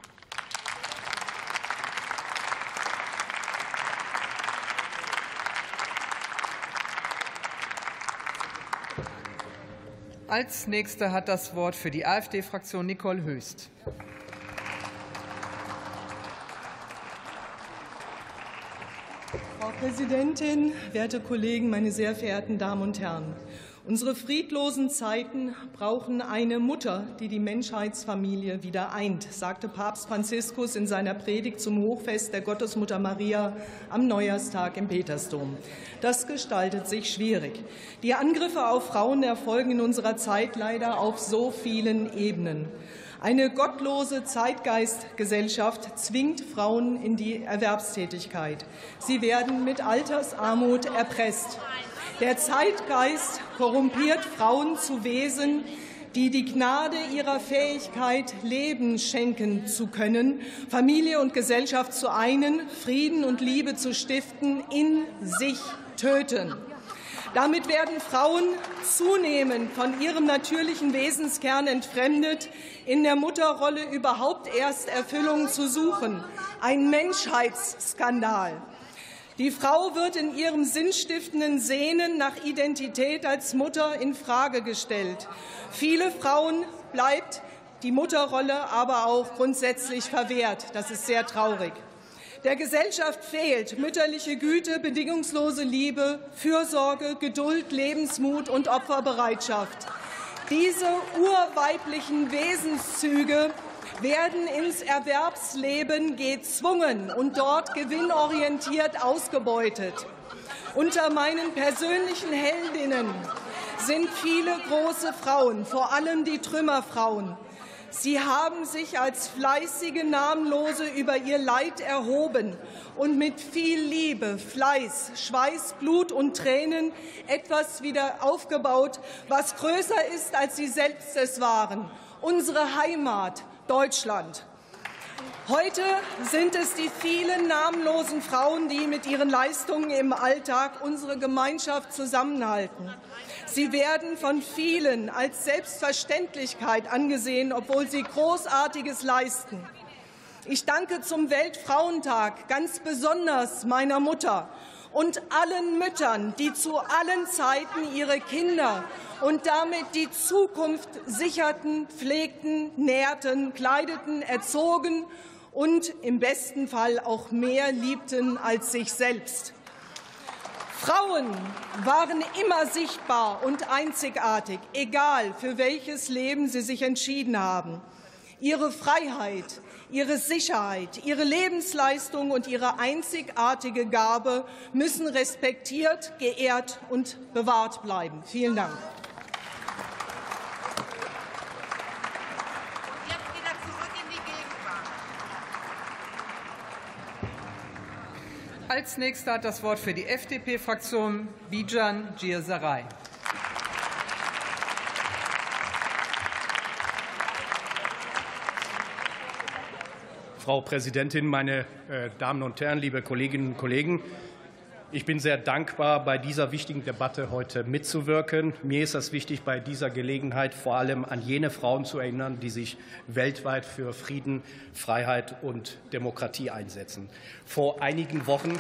Als Nächste hat das Wort für die AfD-Fraktion Nicole Höchst. Frau Präsidentin, werte Kollegen, meine sehr verehrten Damen und Herren! Unsere friedlosen Zeiten brauchen eine Mutter, die die Menschheitsfamilie wieder eint, sagte Papst Franziskus in seiner Predigt zum Hochfest der Gottesmutter Maria am Neujahrstag im Petersdom. Das gestaltet sich schwierig. Die Angriffe auf Frauen erfolgen in unserer Zeit leider auf so vielen Ebenen. Eine gottlose Zeitgeistgesellschaft zwingt Frauen in die Erwerbstätigkeit. Sie werden mit Altersarmut erpresst. Der Zeitgeist korrumpiert Frauen zu Wesen, die die Gnade ihrer Fähigkeit, Leben schenken zu können, Familie und Gesellschaft zu einen, Frieden und Liebe zu stiften, in sich töten. Damit werden Frauen zunehmend von ihrem natürlichen Wesenskern entfremdet, in der Mutterrolle überhaupt erst Erfüllung zu suchen. Ein Menschheitsskandal. Die Frau wird in ihrem sinnstiftenden Sehnen nach Identität als Mutter in Frage gestellt. Viele Frauen bleibt die Mutterrolle aber auch grundsätzlich verwehrt. Das ist sehr traurig. Der Gesellschaft fehlt mütterliche Güte, bedingungslose Liebe, Fürsorge, Geduld, Lebensmut und Opferbereitschaft. Diese urweiblichen Wesenszüge werden ins Erwerbsleben gezwungen und dort gewinnorientiert ausgebeutet. Unter meinen persönlichen Heldinnen sind viele große Frauen, vor allem die Trümmerfrauen. Sie haben sich als fleißige Namenlose über ihr Leid erhoben und mit viel Liebe, Fleiß, Schweiß, Blut und Tränen etwas wieder aufgebaut, was größer ist, als sie selbst es waren. Unsere Heimat, Deutschland. Heute sind es die vielen namenlosen Frauen, die mit ihren Leistungen im Alltag unsere Gemeinschaft zusammenhalten. Sie werden von vielen als Selbstverständlichkeit angesehen, obwohl sie Großartiges leisten. Ich danke zum Weltfrauentag ganz besonders meiner Mutter und allen Müttern, die zu allen Zeiten ihre Kinder und damit die Zukunft sicherten, pflegten, nährten, kleideten, erzogen und im besten Fall auch mehr liebten als sich selbst. Frauen waren immer sichtbar und einzigartig, egal für welches Leben sie sich entschieden haben. Ihre Freiheit, ihre Sicherheit, ihre Lebensleistung und ihre einzigartige Gabe müssen respektiert, geehrt und bewahrt bleiben. Vielen Dank. Als Nächster hat das Wort für die FDP-Fraktion Bijan Girsaray. Frau Präsidentin, meine Damen und Herren, liebe Kolleginnen und Kollegen! Ich bin sehr dankbar, bei dieser wichtigen Debatte heute mitzuwirken. Mir ist es wichtig, bei dieser Gelegenheit vor allem an jene Frauen zu erinnern, die sich weltweit für Frieden, Freiheit und Demokratie einsetzen. Vor einigen Wochen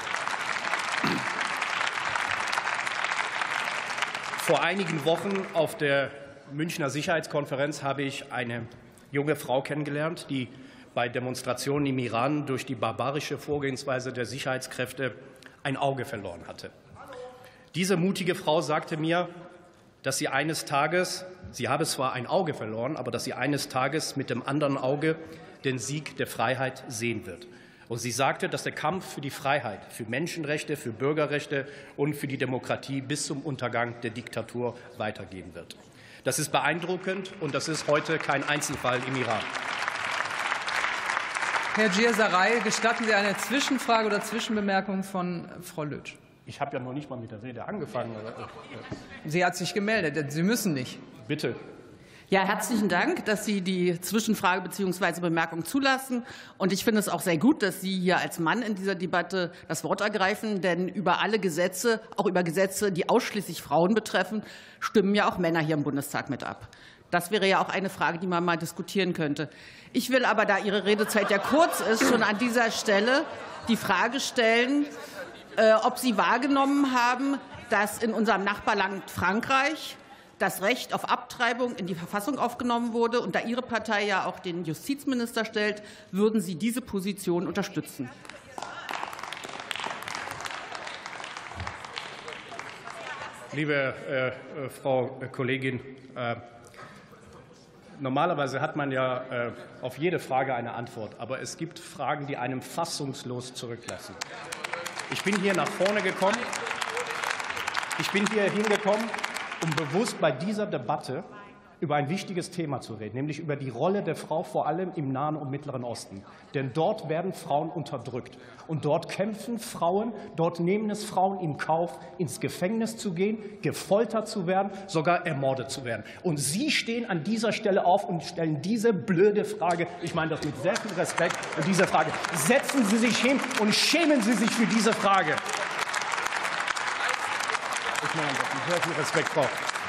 auf der Münchner Sicherheitskonferenz habe ich eine junge Frau kennengelernt, die bei Demonstrationen im Iran durch die barbarische Vorgehensweise der Sicherheitskräfte ein Auge verloren hatte. Diese mutige Frau sagte mir, dass sie eines Tages, sie habe zwar ein Auge verloren, aber dass sie eines Tages mit dem anderen Auge den Sieg der Freiheit sehen wird. Und sie sagte, dass der Kampf für die Freiheit, für Menschenrechte, für Bürgerrechte und für die Demokratie bis zum Untergang der Diktatur weitergehen wird. Das ist beeindruckend, und das ist heute kein Einzelfall im Iran. Herr Girsaray, gestatten Sie eine Zwischenfrage oder Zwischenbemerkung von Frau Lötsch? Ich habe ja noch nicht mal mit der Rede angefangen. Sie hat sich gemeldet. Sie müssen nicht. Bitte. Ja, herzlichen Dank, dass Sie die Zwischenfrage bzw. Bemerkung zulassen. Und ich finde es auch sehr gut, dass Sie hier als Mann in dieser Debatte das Wort ergreifen. Denn über alle Gesetze, auch über Gesetze, die ausschließlich Frauen betreffen, stimmen ja auch Männer hier im Bundestag mit ab. Das wäre ja auch eine Frage, die man mal diskutieren könnte. Ich will aber, da Ihre Redezeit ja kurz ist, schon an dieser Stelle die Frage stellen, ob Sie wahrgenommen haben, dass in unserem Nachbarland Frankreich das Recht auf Abtreibung in die Verfassung aufgenommen wurde. Und da Ihre Partei ja auch den Justizminister stellt, würden Sie diese Position unterstützen? Liebe Frau Kollegin, normalerweise hat man ja auf jede Frage eine Antwort. Aber es gibt Fragen, die einem fassungslos zurücklassen. Ich bin hier nach vorne gekommen. Ich bin hier hingekommen, um bewusst bei dieser Debatte über ein wichtiges Thema zu reden, nämlich über die Rolle der Frau vor allem im Nahen und Mittleren Osten. Denn dort werden Frauen unterdrückt. Und dort kämpfen Frauen, dort nehmen es Frauen in Kauf, ins Gefängnis zu gehen, gefoltert zu werden, sogar ermordet zu werden. Und Sie stehen an dieser Stelle auf und stellen diese blöde Frage, ich meine das mit sehr viel Respekt, und diese Frage. Setzen Sie sich hin und schämen Sie sich für diese Frage. Ich meine das mit sehr viel Respekt, Frau.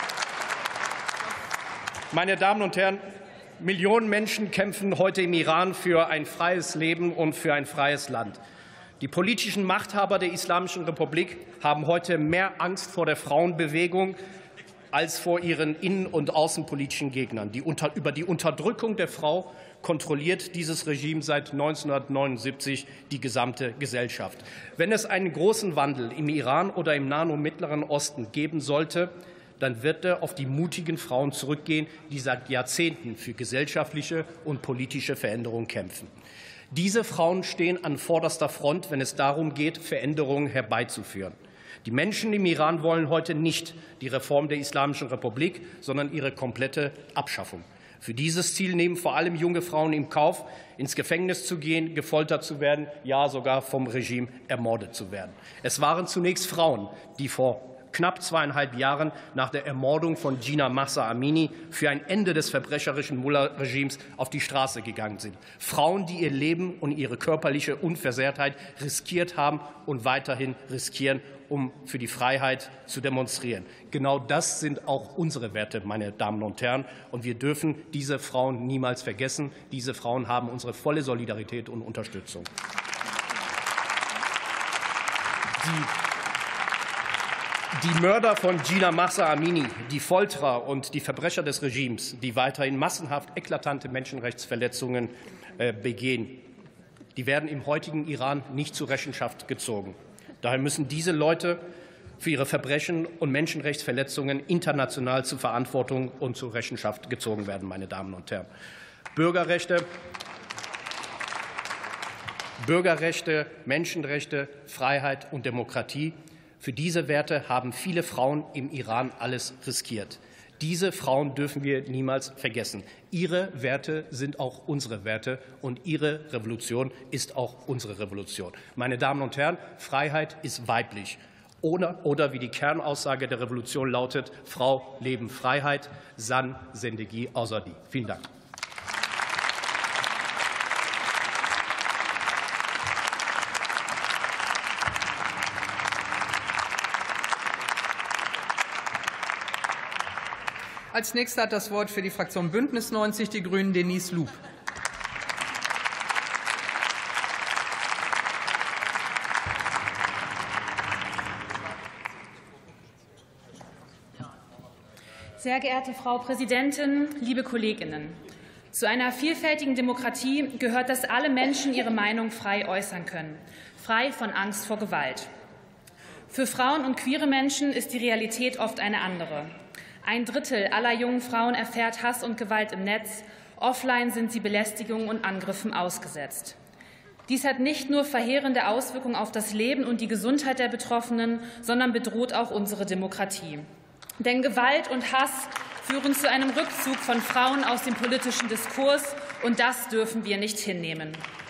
Meine Damen und Herren, Millionen Menschen kämpfen heute im Iran für ein freies Leben und für ein freies Land. Die politischen Machthaber der Islamischen Republik haben heute mehr Angst vor der Frauenbewegung als vor ihren innen- und außenpolitischen Gegnern. Über die Unterdrückung der Frau kontrolliert dieses Regime seit 1979 die gesamte Gesellschaft. Wenn es einen großen Wandel im Iran oder im Nahen und Mittleren Osten geben sollte, dann wird er auf die mutigen Frauen zurückgehen, die seit Jahrzehnten für gesellschaftliche und politische Veränderungen kämpfen. Diese Frauen stehen an vorderster Front, wenn es darum geht, Veränderungen herbeizuführen. Die Menschen im Iran wollen heute nicht die Reform der Islamischen Republik, sondern ihre komplette Abschaffung. Für dieses Ziel nehmen vor allem junge Frauen in Kauf, ins Gefängnis zu gehen, gefoltert zu werden, ja sogar vom Regime ermordet zu werden. Es waren zunächst Frauen, die vor knapp 2,5 Jahren nach der Ermordung von Jina Mahsa Amini für ein Ende des verbrecherischen Mullah-Regimes auf die Straße gegangen sind. Frauen, die ihr Leben und ihre körperliche Unversehrtheit riskiert haben und weiterhin riskieren, um für die Freiheit zu demonstrieren. Genau das sind auch unsere Werte, meine Damen und Herren. Und wir dürfen diese Frauen niemals vergessen. Diese Frauen haben unsere volle Solidarität und Unterstützung. Die Mörder von Jina Mahsa Amini, die Folterer und die Verbrecher des Regimes, die weiterhin massenhaft eklatante Menschenrechtsverletzungen begehen, die werden im heutigen Iran nicht zur Rechenschaft gezogen. Daher müssen diese Leute für ihre Verbrechen und Menschenrechtsverletzungen international zur Verantwortung und zur Rechenschaft gezogen werden, meine Damen und Herren. Bürgerrechte, Menschenrechte, Freiheit und Demokratie. Für diese Werte haben viele Frauen im Iran alles riskiert. Diese Frauen dürfen wir niemals vergessen. Ihre Werte sind auch unsere Werte, und ihre Revolution ist auch unsere Revolution. Meine Damen und Herren, Freiheit ist weiblich. Oder wie die Kernaussage der Revolution lautet: Frau, Leben, Freiheit, Zan, Zendegi, Azadi. Vielen Dank. Als Nächster hat das Wort für die Fraktion Bündnis 90 Die Grünen Denise Loop. Sehr geehrte Frau Präsidentin, liebe Kolleginnen! Zu einer vielfältigen Demokratie gehört, dass alle Menschen ihre Meinung frei äußern können, frei von Angst vor Gewalt. Für Frauen und queere Menschen ist die Realität oft eine andere. 1/3 aller jungen Frauen erfährt Hass und Gewalt im Netz. Offline sind sie Belästigungen und Angriffen ausgesetzt. Dies hat nicht nur verheerende Auswirkungen auf das Leben und die Gesundheit der Betroffenen, sondern bedroht auch unsere Demokratie. Denn Gewalt und Hass führen zu einem Rückzug von Frauen aus dem politischen Diskurs, und das dürfen wir nicht hinnehmen.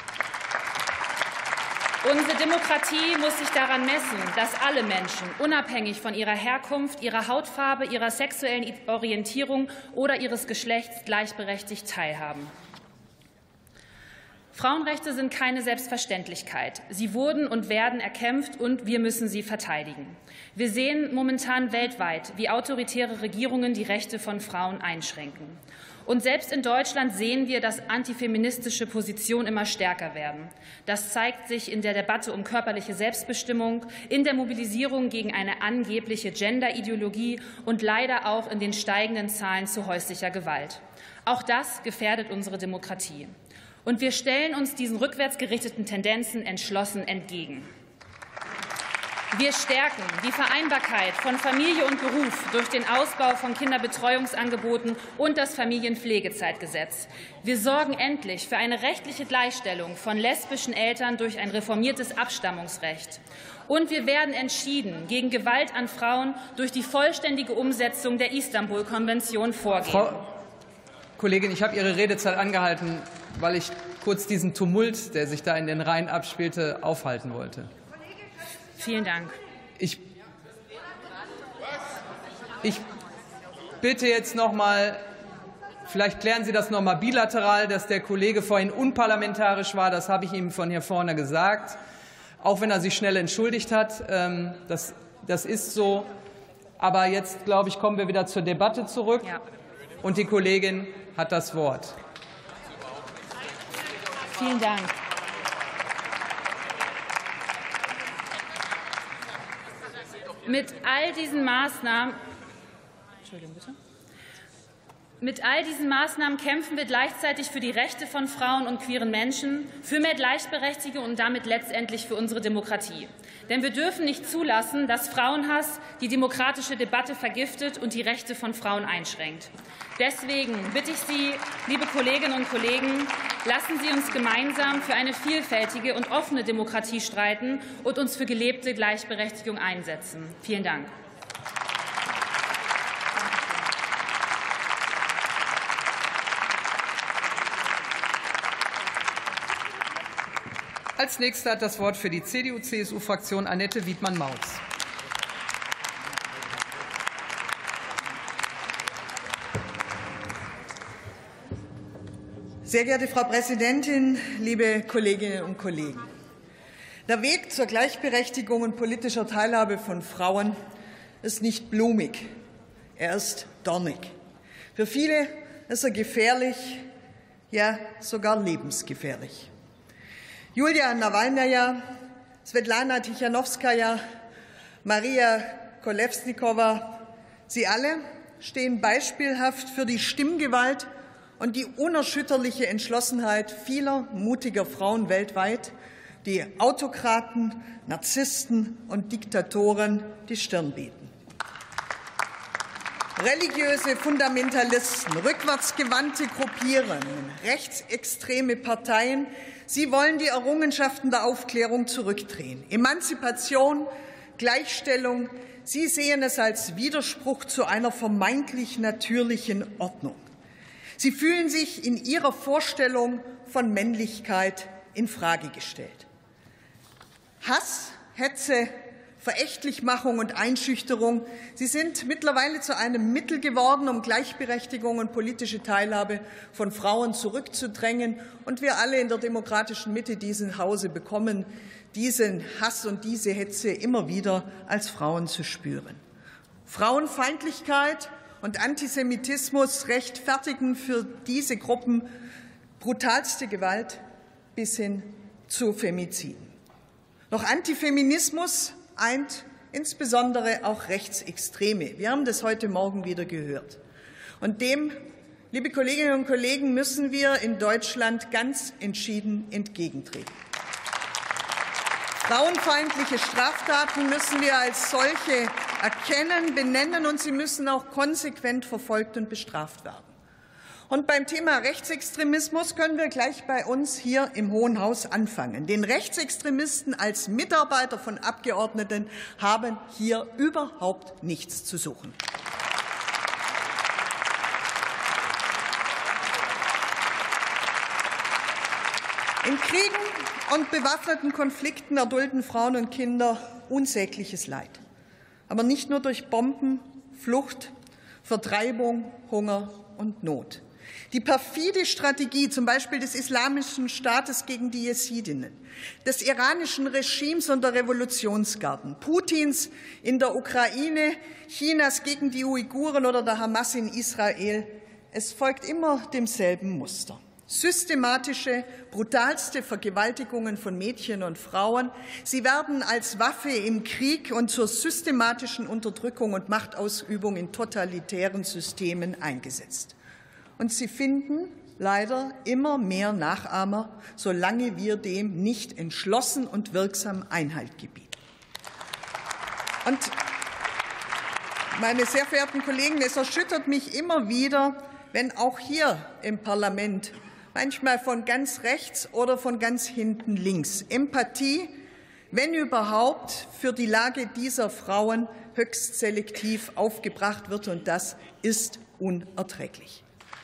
Unsere Demokratie muss sich daran messen, dass alle Menschen, unabhängig von ihrer Herkunft, ihrer Hautfarbe, ihrer sexuellen Orientierung oder ihres Geschlechts, gleichberechtigt teilhaben. Frauenrechte sind keine Selbstverständlichkeit. Sie wurden und werden erkämpft, und wir müssen sie verteidigen. Wir sehen momentan weltweit, wie autoritäre Regierungen die Rechte von Frauen einschränken. Und selbst in Deutschland sehen wir, dass antifeministische Positionen immer stärker werden. Das zeigt sich in der Debatte um körperliche Selbstbestimmung, in der Mobilisierung gegen eine angebliche Genderideologie und leider auch in den steigenden Zahlen zu häuslicher Gewalt. Auch das gefährdet unsere Demokratie. Und wir stellen uns diesen rückwärts gerichteten Tendenzen entschlossen entgegen. Wir stärken die Vereinbarkeit von Familie und Beruf durch den Ausbau von Kinderbetreuungsangeboten und das Familienpflegezeitgesetz. Wir sorgen endlich für eine rechtliche Gleichstellung von lesbischen Eltern durch ein reformiertes Abstammungsrecht. Und wir werden entschieden gegen Gewalt an Frauen durch die vollständige Umsetzung der Istanbul-Konvention vorgehen. Frau Kollegin, ich habe Ihre Redezeit angehalten, weil ich kurz diesen Tumult, der sich da in den Reihen abspielte, aufhalten wollte. Vielen Dank. Ich bitte jetzt noch mal, vielleicht klären Sie das noch mal bilateral, dass der Kollege vorhin unparlamentarisch war. Das habe ich ihm von hier vorne gesagt, auch wenn er sich schnell entschuldigt hat. Das ist so. Aber jetzt, glaube ich, kommen wir wieder zur Debatte zurück. Ja. Und die Kollegin hat das Wort. Vielen Dank. Mit all diesen Maßnahmen kämpfen wir gleichzeitig für die Rechte von Frauen und queeren Menschen, für mehr Gleichberechtigung und damit letztendlich für unsere Demokratie. Denn wir dürfen nicht zulassen, dass Frauenhass die demokratische Debatte vergiftet und die Rechte von Frauen einschränkt. Deswegen bitte ich Sie, liebe Kolleginnen und Kollegen, lassen Sie uns gemeinsam für eine vielfältige und offene Demokratie streiten und uns für gelebte Gleichberechtigung einsetzen. Vielen Dank. Als Nächster hat das Wort für die CDU-CSU-Fraktion Annette Wiedmann-Mautz. Sehr geehrte Frau Präsidentin, liebe Kolleginnen und Kollegen! Der Weg zur Gleichberechtigung und politischer Teilhabe von Frauen ist nicht blumig, er ist dornig. Für viele ist er gefährlich, ja sogar lebensgefährlich. Julia Nawalnaja, Svetlana Tichanowskaja, Maria Kolesnikova, sie alle stehen beispielhaft für die Stimmgewalt und die unerschütterliche Entschlossenheit vieler mutiger Frauen weltweit, die Autokraten, Narzissten und Diktatoren die Stirn bieten. Religiöse Fundamentalisten, rückwärtsgewandte Gruppierungen, rechtsextreme Parteien, sie wollen die Errungenschaften der Aufklärung zurückdrehen. Emanzipation, Gleichstellung, sie sehen es als Widerspruch zu einer vermeintlich natürlichen Ordnung. Sie fühlen sich in ihrer Vorstellung von Männlichkeit in Frage gestellt. Hass, Hetze, Verächtlichmachung und Einschüchterung, sie sind mittlerweile zu einem Mittel geworden, um Gleichberechtigung und politische Teilhabe von Frauen zurückzudrängen. Und wir alle in der demokratischen Mitte dieses Hause bekommen diesen Hass und diese Hetze immer wieder als Frauen zu spüren. Frauenfeindlichkeit und Antisemitismus rechtfertigen für diese Gruppen brutalste Gewalt bis hin zu Femiziden. Doch Antifeminismus eint insbesondere auch Rechtsextreme. Wir haben das heute Morgen wieder gehört. Und dem, liebe Kolleginnen und Kollegen, müssen wir in Deutschland ganz entschieden entgegentreten. Frauenfeindliche Straftaten müssen wir als solche erkennen, benennen, und sie müssen auch konsequent verfolgt und bestraft werden. Und beim Thema Rechtsextremismus können wir gleich bei uns hier im Hohen Haus anfangen. Denn Rechtsextremisten als Mitarbeiter von Abgeordneten haben hier überhaupt nichts zu suchen. In Kriegen und bewaffneten Konflikten erdulden Frauen und Kinder unsägliches Leid. Aber nicht nur durch Bomben, Flucht, Vertreibung, Hunger und Not. Die perfide Strategie zum Beispiel des Islamischen Staates gegen die Jesidinnen, des iranischen Regimes und der Revolutionsgarden, Putins in der Ukraine, Chinas gegen die Uiguren oder der Hamas in Israel, es folgt immer demselben Muster. Systematische, brutalste Vergewaltigungen von Mädchen und Frauen. Sie werden als Waffe im Krieg und zur systematischen Unterdrückung und Machtausübung in totalitären Systemen eingesetzt. Und sie finden leider immer mehr Nachahmer, solange wir dem nicht entschlossen und wirksam Einhalt gebieten. Und, meine sehr verehrten Kollegen, es erschüttert mich immer wieder, wenn auch hier im Parlament manchmal von ganz rechts oder von ganz hinten links Empathie, wenn überhaupt, für die Lage dieser Frauen höchst selektiv aufgebracht wird, und das ist unerträglich.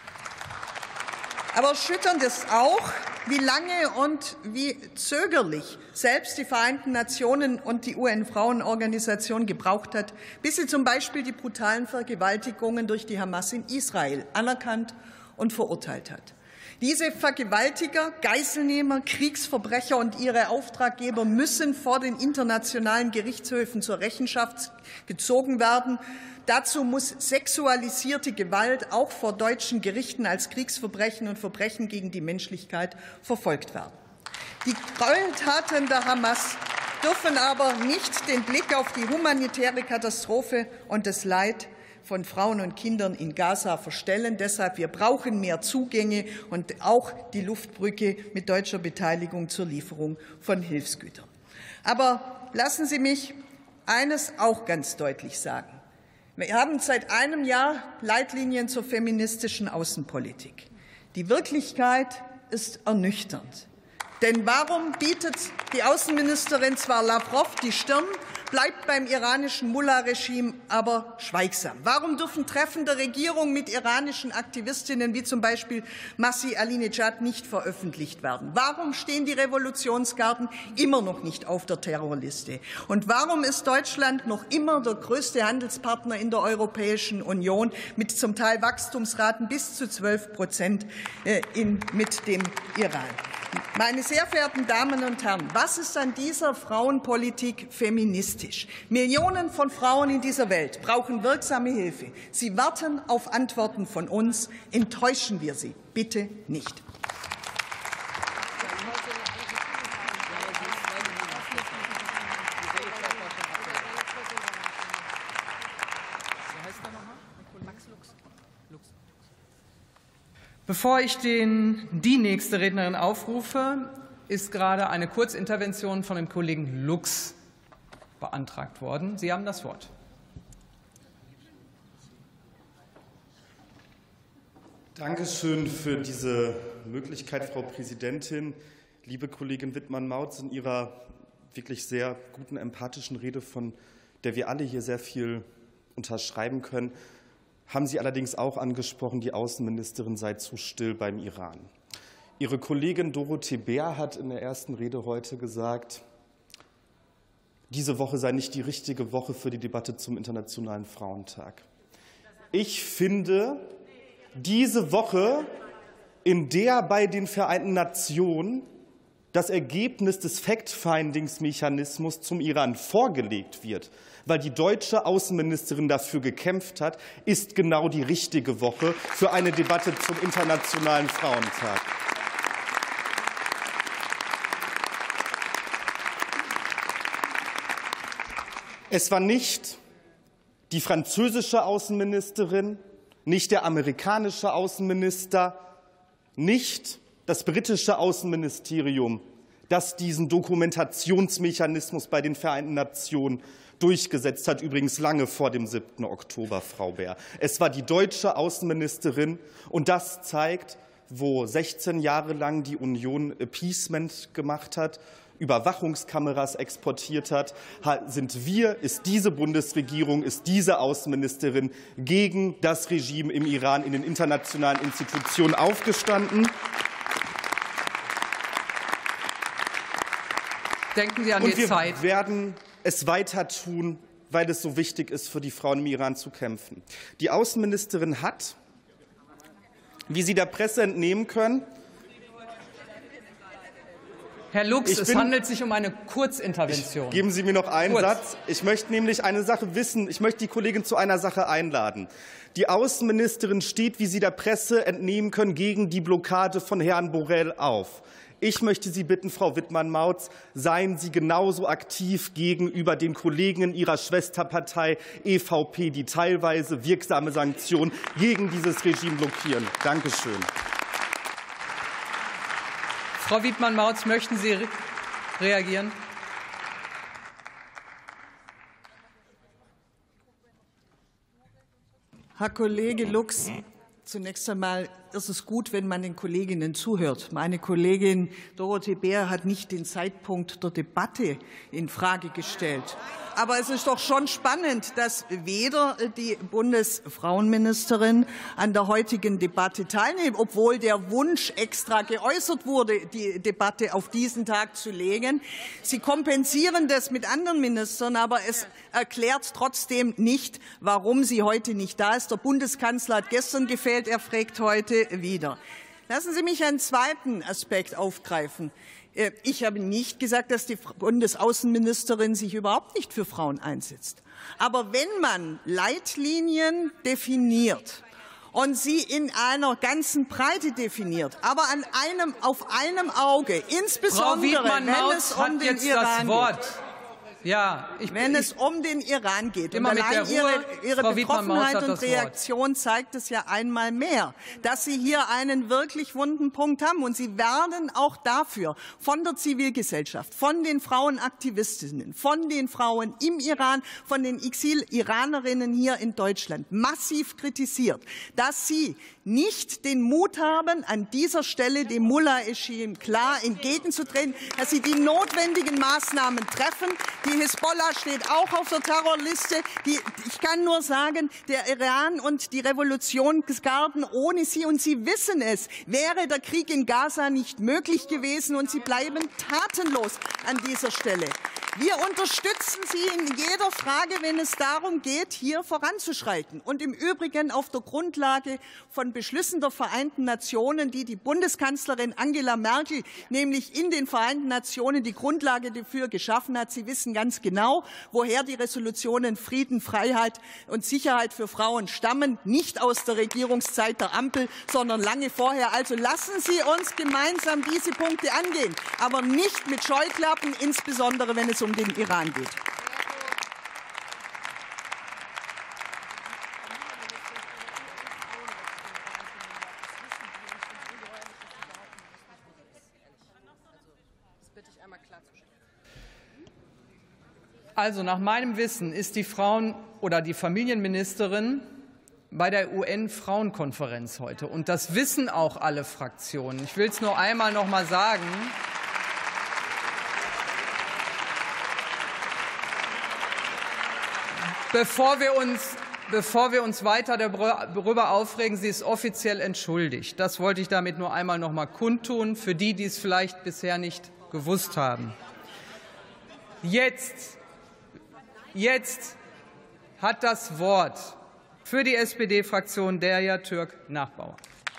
Aber erschütternd ist auch, wie lange und wie zögerlich selbst die Vereinten Nationen und die UN-Frauenorganisation gebraucht hat, bis sie zum Beispiel die brutalen Vergewaltigungen durch die Hamas in Israel anerkannt und verurteilt hat. Diese Vergewaltiger, Geiselnehmer, Kriegsverbrecher und ihre Auftraggeber müssen vor den internationalen Gerichtshöfen zur Rechenschaft gezogen werden. Dazu muss sexualisierte Gewalt auch vor deutschen Gerichten als Kriegsverbrechen und Verbrechen gegen die Menschlichkeit verfolgt werden. Die Gräueltaten der Hamas dürfen aber nicht den Blick auf die humanitäre Katastrophe und das Leid von Frauen und Kindern in Gaza verstellen. Deshalb, wir brauchen mehr Zugänge und auch die Luftbrücke mit deutscher Beteiligung zur Lieferung von Hilfsgütern. Aber lassen Sie mich eines auch ganz deutlich sagen. Wir haben seit einem Jahr Leitlinien zur feministischen Außenpolitik. Die Wirklichkeit ist ernüchternd. Denn warum bietet die Außenministerin zwar Lavrov die Stirn, bleibt beim iranischen Mullah-Regime aber schweigsam? Warum dürfen Treffen der Regierung mit iranischen Aktivistinnen wie zum Beispiel Masih Alinejad nicht veröffentlicht werden? Warum stehen die Revolutionsgarden immer noch nicht auf der Terrorliste? Und warum ist Deutschland noch immer der größte Handelspartner in der Europäischen Union mit zum Teil Wachstumsraten bis zu 12% mit dem Iran? Meine sehr verehrten Damen und Herren, was ist an dieser Frauenpolitik feministisch? Millionen von Frauen in dieser Welt brauchen wirksame Hilfe. Sie warten auf Antworten von uns. Enttäuschen wir sie bitte nicht. Bevor ich die nächste Rednerin aufrufe, ist gerade eine Kurzintervention von dem Kollegen Lux beantragt worden. Sie haben das Wort. Dankeschön für diese Möglichkeit, Frau Präsidentin. Liebe Kollegin Wittmann-Mautz, in Ihrer wirklich sehr guten, empathischen Rede, von der wir alle hier sehr viel unterschreiben können, haben Sie allerdings auch angesprochen, die Außenministerin sei zu still beim Iran. Ihre Kollegin Dorothee Bär hat in der ersten Rede heute gesagt, diese Woche sei nicht die richtige Woche für die Debatte zum Internationalen Frauentag. Ich finde, diese Woche, in der bei den Vereinten Nationen das Ergebnis des Fact-Findings-Mechanismus zum Iran vorgelegt wird, weil die deutsche Außenministerin dafür gekämpft hat, ist genau die richtige Woche für eine Debatte zum Internationalen Frauentag. Es war nicht die französische Außenministerin, nicht der amerikanische Außenminister, nicht das britische Außenministerium, das diesen Dokumentationsmechanismus bei den Vereinten Nationen durchgesetzt hat, übrigens lange vor dem 7. Oktober, Frau Bär. Es war die deutsche Außenministerin, und das zeigt, wo 16 Jahre lang die Union Appeasement gemacht hat, Überwachungskameras exportiert hat, ist diese Bundesregierung, ist diese Außenministerin gegen das Regime im Iran in den internationalen Institutionen aufgestanden. Denken Sie an die Zeit. Und wir werden es weiter tun, weil es so wichtig ist, für die Frauen im Iran zu kämpfen. Die Außenministerin hat, wie Sie der Presse entnehmen können, Herr Lux, es handelt sich um eine Kurzintervention. Geben Sie mir noch einen Satz. Ich möchte nämlich eine Sache wissen. Ich möchte die Kollegin zu einer Sache einladen. Die Außenministerin steht, wie Sie der Presse entnehmen können, gegen die Blockade von Herrn Borrell auf. Ich möchte Sie bitten, Frau Wittmann-Mautz, seien Sie genauso aktiv gegenüber den Kollegen Ihrer Schwesterpartei EVP, die teilweise wirksame Sanktionen gegen dieses Regime blockieren. Dankeschön. Frau Wittmann-Mautz, möchten Sie reagieren? Herr Kollege Lux, zunächst einmal ist es gut, wenn man den Kolleginnen zuhört. Meine Kollegin Dorothee Bär hat nicht den Zeitpunkt der Debatte in Frage gestellt. Aber es ist doch schon spannend, dass weder die Bundesfrauenministerin an der heutigen Debatte teilnimmt, obwohl der Wunsch extra geäußert wurde, die Debatte auf diesen Tag zu legen. Sie kompensieren das mit anderen Ministern, aber es erklärt trotzdem nicht, warum sie heute nicht da ist. Der Bundeskanzler hat gestern gefehlt, er fragt heute wieder. Lassen Sie mich einen zweiten Aspekt aufgreifen. Ich habe nicht gesagt, dass die Bundesaußenministerin sich überhaupt nicht für Frauen einsetzt. Aber wenn man Leitlinien definiert und sie in einer ganzen Breite definiert, aber auf einem Auge, insbesondere wenn es um den Iran geht. Ja, wenn es um den Iran geht. Und allein Ihre Betroffenheit und Reaktion zeigt es ja einmal mehr, dass Sie hier einen wirklich wunden Punkt haben. Und Sie werden auch dafür von der Zivilgesellschaft, von den Frauenaktivistinnen, von den Frauen im Iran, von den Exil-Iranerinnen hier in Deutschland massiv kritisiert, dass Sie nicht den Mut haben, an dieser Stelle dem Mullah-Regime klar entgegenzutreten, dass Sie die notwendigen Maßnahmen treffen, die Die Hisbollah steht auch auf der Terrorliste. Ich kann nur sagen, der Iran und die Revolutionsgarden ohne sie, und Sie wissen es, wäre der Krieg in Gaza nicht möglich gewesen, und Sie bleiben tatenlos an dieser Stelle. Wir unterstützen Sie in jeder Frage, wenn es darum geht, hier voranzuschreiten. Und im Übrigen auf der Grundlage von Beschlüssen der Vereinten Nationen, die die Bundeskanzlerin Angela Merkel nämlich in den Vereinten Nationen die Grundlage dafür geschaffen hat. Sie wissen ganz genau, woher die Resolutionen Frieden, Freiheit und Sicherheit für Frauen stammen. Nicht aus der Regierungszeit der Ampel, sondern lange vorher. Also lassen Sie uns gemeinsam diese Punkte angehen, aber nicht mit Scheuklappen, insbesondere wenn es um den Iran geht. Also nach meinem Wissen ist die Frauen- oder die Familienministerin bei der UN-Frauenkonferenz heute. Und das wissen auch alle Fraktionen. Ich will es nur einmal noch mal sagen. Bevor wir uns weiter darüber aufregen, sie ist offiziell entschuldigt. Das wollte ich damit nur einmal noch mal kundtun, für die, die es vielleicht bisher nicht gewusst haben. Jetzt hat das Wort für die SPD-Fraktion Derya Türk-Nachbauer.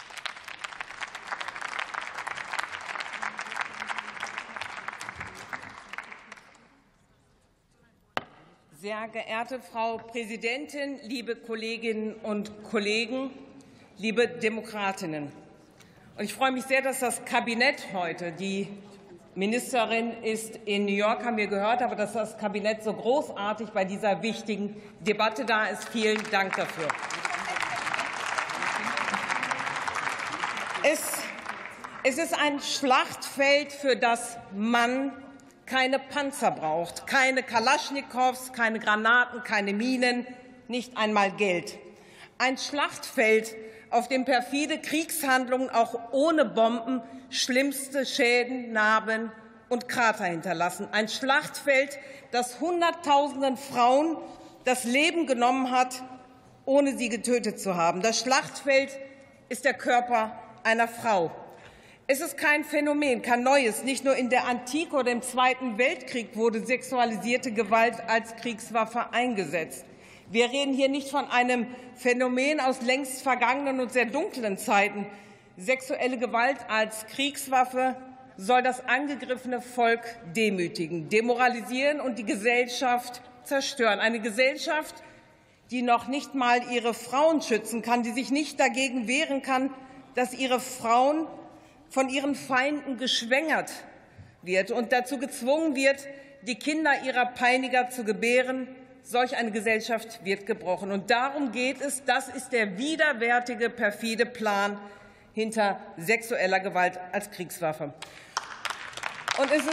Sehr geehrte Frau Präsidentin, liebe Kolleginnen und Kollegen, liebe Demokratinnen! Und ich freue mich sehr, dass das Kabinett heute, die Ministerin ist in New York, haben wir gehört, aber dass das Kabinett so großartig bei dieser wichtigen Debatte da ist. Vielen Dank dafür. Es ist ein Schlachtfeld, für das man keine Panzer braucht, keine Kalaschnikows, keine Granaten, keine Minen, nicht einmal Geld. Ein Schlachtfeld, auf dem perfide Kriegshandlungen auch ohne Bomben schlimmste Schäden, Narben und Krater hinterlassen. Ein Schlachtfeld, das Hunderttausenden Frauen das Leben genommen hat, ohne sie getötet zu haben. Das Schlachtfeld ist der Körper einer Frau. Es ist kein Phänomen, kein neues. Nicht nur in der Antike oder im Zweiten Weltkrieg wurde sexualisierte Gewalt als Kriegswaffe eingesetzt. Wir reden hier nicht von einem Phänomen aus längst vergangenen und sehr dunklen Zeiten. Sexuelle Gewalt als Kriegswaffe soll das angegriffene Volk demütigen, demoralisieren und die Gesellschaft zerstören. Eine Gesellschaft, die noch nicht mal ihre Frauen schützen kann, die sich nicht dagegen wehren kann, dass ihre Frauen von ihren Feinden geschwängert wird und dazu gezwungen wird, die Kinder ihrer Peiniger zu gebären. Solch eine Gesellschaft wird gebrochen. Und darum geht es. Das ist der widerwärtige, perfide Plan hinter sexueller Gewalt als Kriegswaffe. Und es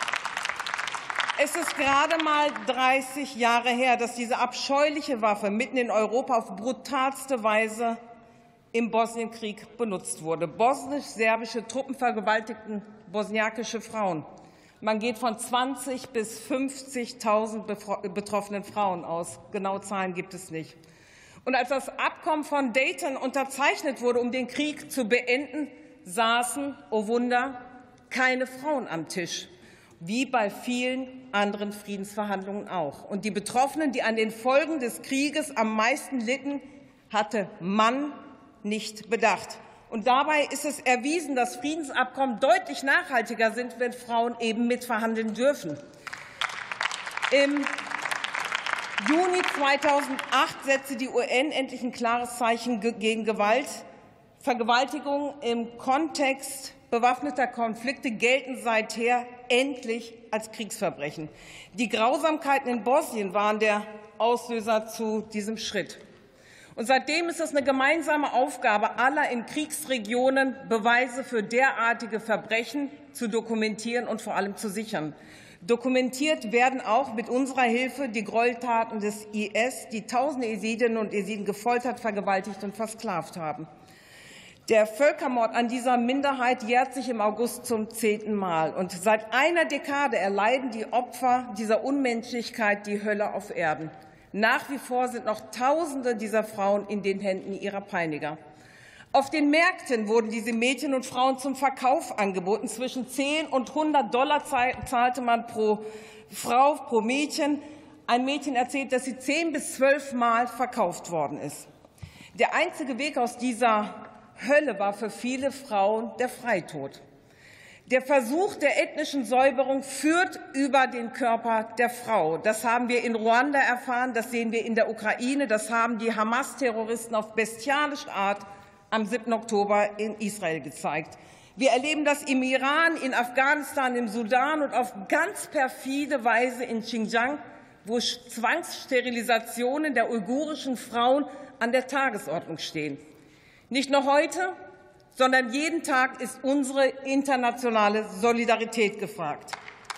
ist gerade mal 30 Jahre her, dass diese abscheuliche Waffe mitten in Europa auf brutalste Weise im Bosnienkrieg benutzt wurde. Bosnisch-serbische Truppen vergewaltigten bosniakische Frauen. Man geht von 20.000 bis 50.000 betroffenen Frauen aus. Genaue Zahlen gibt es nicht. Und als das Abkommen von Dayton unterzeichnet wurde, um den Krieg zu beenden, saßen, oh Wunder, keine Frauen am Tisch, wie bei vielen anderen Friedensverhandlungen auch. Und die Betroffenen, die an den Folgen des Krieges am meisten litten, hatte man nicht bedacht. Und dabei ist es erwiesen, dass Friedensabkommen deutlich nachhaltiger sind, wenn Frauen eben mitverhandeln dürfen. Im Juni 2008 setzte die UN endlich ein klares Zeichen gegen Gewalt. Vergewaltigungen im Kontext bewaffneter Konflikte gelten seither endlich als Kriegsverbrechen. Die Grausamkeiten in Bosnien waren der Auslöser zu diesem Schritt. Und seitdem ist es eine gemeinsame Aufgabe aller in Kriegsregionen, Beweise für derartige Verbrechen zu dokumentieren und vor allem zu sichern. Dokumentiert werden auch mit unserer Hilfe die Gräueltaten des IS, die tausende Jesidinnen und Jesiden gefoltert, vergewaltigt und versklavt haben. Der Völkermord an dieser Minderheit jährt sich im August zum 10. Mal. Und seit einer Dekade erleiden die Opfer dieser Unmenschlichkeit die Hölle auf Erden. Nach wie vor sind noch Tausende dieser Frauen in den Händen ihrer Peiniger. Auf den Märkten wurden diese Mädchen und Frauen zum Verkauf angeboten. Zwischen 10 und $100 zahlte man pro Frau, pro Mädchen. Ein Mädchen erzählt, dass sie 10 bis 12 Mal verkauft worden ist. Der einzige Weg aus dieser Hölle war für viele Frauen der Freitod. Der Versuch der ethnischen Säuberung führt über den Körper der Frau. Das haben wir in Ruanda erfahren, das sehen wir in der Ukraine, das haben die Hamas-Terroristen auf bestialische Art am 7. Oktober in Israel gezeigt. Wir erleben das im Iran, in Afghanistan, im Sudan und auf ganz perfide Weise in Xinjiang, wo Zwangssterilisationen der uigurischen Frauen an der Tagesordnung stehen. Nicht nur heute, sondern jeden Tag ist unsere internationale Solidarität gefragt.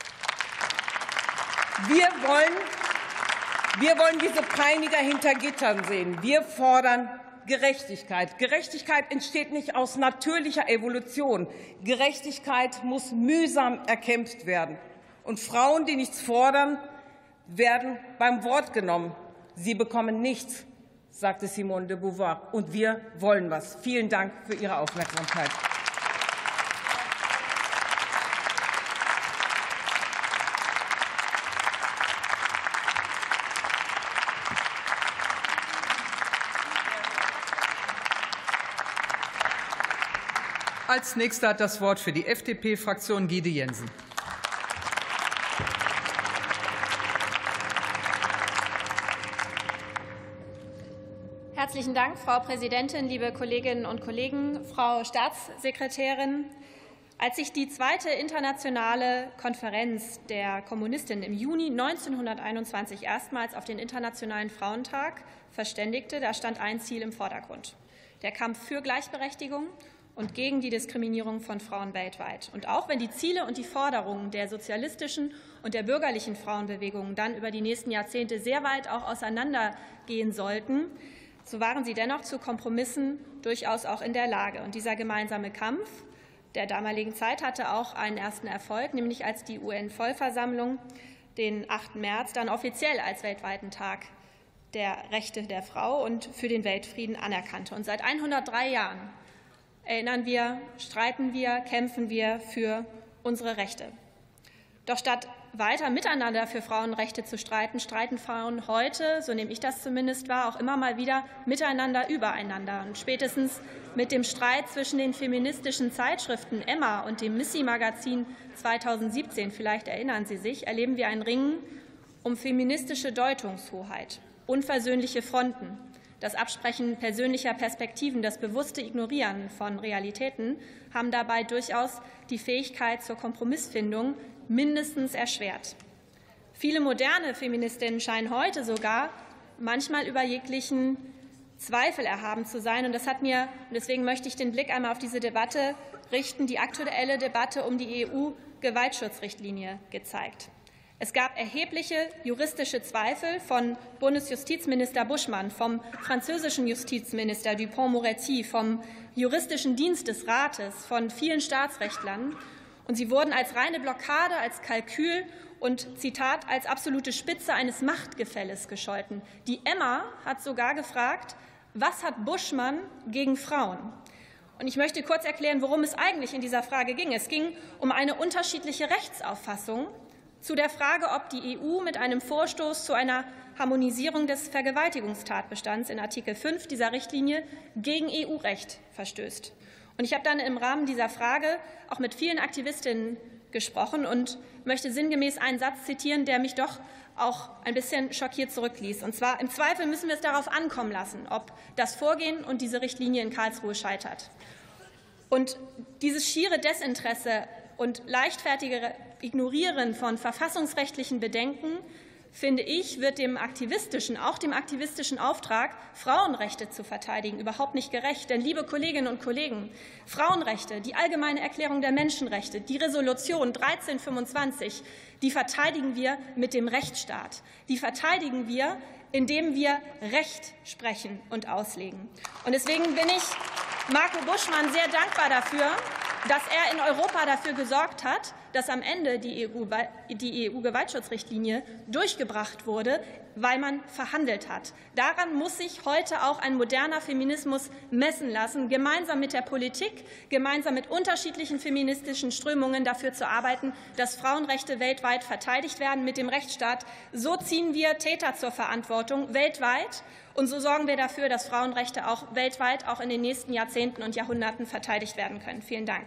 Wir wollen diese Peiniger hinter Gittern sehen. Wir fordern Gerechtigkeit. Gerechtigkeit entsteht nicht aus natürlicher Evolution. Gerechtigkeit muss mühsam erkämpft werden. Und Frauen, die nichts fordern, werden beim Wort genommen. Sie bekommen nichts, sagte Simone de Beauvoir. Und wir wollen was. Vielen Dank für Ihre Aufmerksamkeit. Als Nächster hat das Wort für die FDP-Fraktion Gide Jensen. Herzlichen Dank, Frau Präsidentin, liebe Kolleginnen und Kollegen, Frau Staatssekretärin. Als sich die zweite internationale Konferenz der Kommunistinnen im Juni 1921 erstmals auf den Internationalen Frauentag verständigte, da stand ein Ziel im Vordergrund: der Kampf für Gleichberechtigung und gegen die Diskriminierung von Frauen weltweit. Und auch wenn die Ziele und die Forderungen der sozialistischen und der bürgerlichen Frauenbewegungen dann über die nächsten Jahrzehnte sehr weit auch auseinandergehen sollten, so waren sie dennoch zu Kompromissen durchaus auch in der Lage. Und dieser gemeinsame Kampf der damaligen Zeit hatte auch einen ersten Erfolg, nämlich als die UN-Vollversammlung den 8. März dann offiziell als weltweiten Tag der Rechte der Frau und für den Weltfrieden anerkannte. Und seit 103 Jahren erinnern wir, streiten wir, kämpfen wir für unsere Rechte. Doch statt weiter miteinander für Frauenrechte zu streiten, streiten Frauen heute, so nehme ich das zumindest wahr, auch immer mal wieder miteinander übereinander. Und spätestens mit dem Streit zwischen den feministischen Zeitschriften Emma und dem Missy-Magazin 2017, vielleicht erinnern Sie sich, erleben wir ein Ringen um feministische Deutungshoheit, unversöhnliche Fronten. Das Absprechen persönlicher Perspektiven, das bewusste Ignorieren von Realitäten haben dabei durchaus die Fähigkeit zur Kompromissfindung mindestens erschwert. Viele moderne Feministinnen scheinen heute sogar manchmal über jeglichen Zweifel erhaben zu sein. Und das hat mir, und deswegen möchte ich den Blick einmal auf diese Debatte richten, die aktuelle Debatte um die EU-Gewaltschutzrichtlinie gezeigt. Es gab erhebliche juristische Zweifel von Bundesjustizminister Buschmann, vom französischen Justizminister Dupond-Moretti, vom juristischen Dienst des Rates, von vielen Staatsrechtlern. Und sie wurden als reine Blockade, als Kalkül und, Zitat, als absolute Spitze eines Machtgefälles gescholten. Die Emma hat sogar gefragt, was hat Buschmann gegen Frauen? Und ich möchte kurz erklären, worum es eigentlich in dieser Frage ging. Es ging um eine unterschiedliche Rechtsauffassung zu der Frage, ob die EU mit einem Vorstoß zu einer Harmonisierung des Vergewaltigungstatbestands in Artikel 5 dieser Richtlinie gegen EU-Recht verstößt. Und ich habe dann im Rahmen dieser Frage auch mit vielen Aktivistinnen gesprochen und möchte sinngemäß einen Satz zitieren, der mich doch auch ein bisschen schockiert zurückließ. Und zwar: Im Zweifel müssen wir es darauf ankommen lassen, ob das Vorgehen und diese Richtlinie in Karlsruhe scheitert. Und dieses schiere Desinteresse und leichtfertige Ignorieren von verfassungsrechtlichen Bedenken, finde ich, wird dem aktivistischen Auftrag, Frauenrechte zu verteidigen, überhaupt nicht gerecht. Denn, liebe Kolleginnen und Kollegen, Frauenrechte, die Allgemeine Erklärung der Menschenrechte, die Resolution 1325, die verteidigen wir mit dem Rechtsstaat. Die verteidigen wir, indem wir Recht sprechen und auslegen. Und deswegen bin ich Marco Buschmann sehr dankbar dafür, dass er in Europa dafür gesorgt hat, dass am Ende die EU-Gewaltschutzrichtlinie durchgebracht wurde, weil man verhandelt hat. Daran muss sich heute auch ein moderner Feminismus messen lassen, gemeinsam mit der Politik, gemeinsam mit unterschiedlichen feministischen Strömungen dafür zu arbeiten, dass Frauenrechte weltweit verteidigt werden mit dem Rechtsstaat. So ziehen wir Täter zur Verantwortung weltweit. Und so sorgen wir dafür, dass Frauenrechte auch weltweit, auch in den nächsten Jahrzehnten und Jahrhunderten verteidigt werden können. Vielen Dank.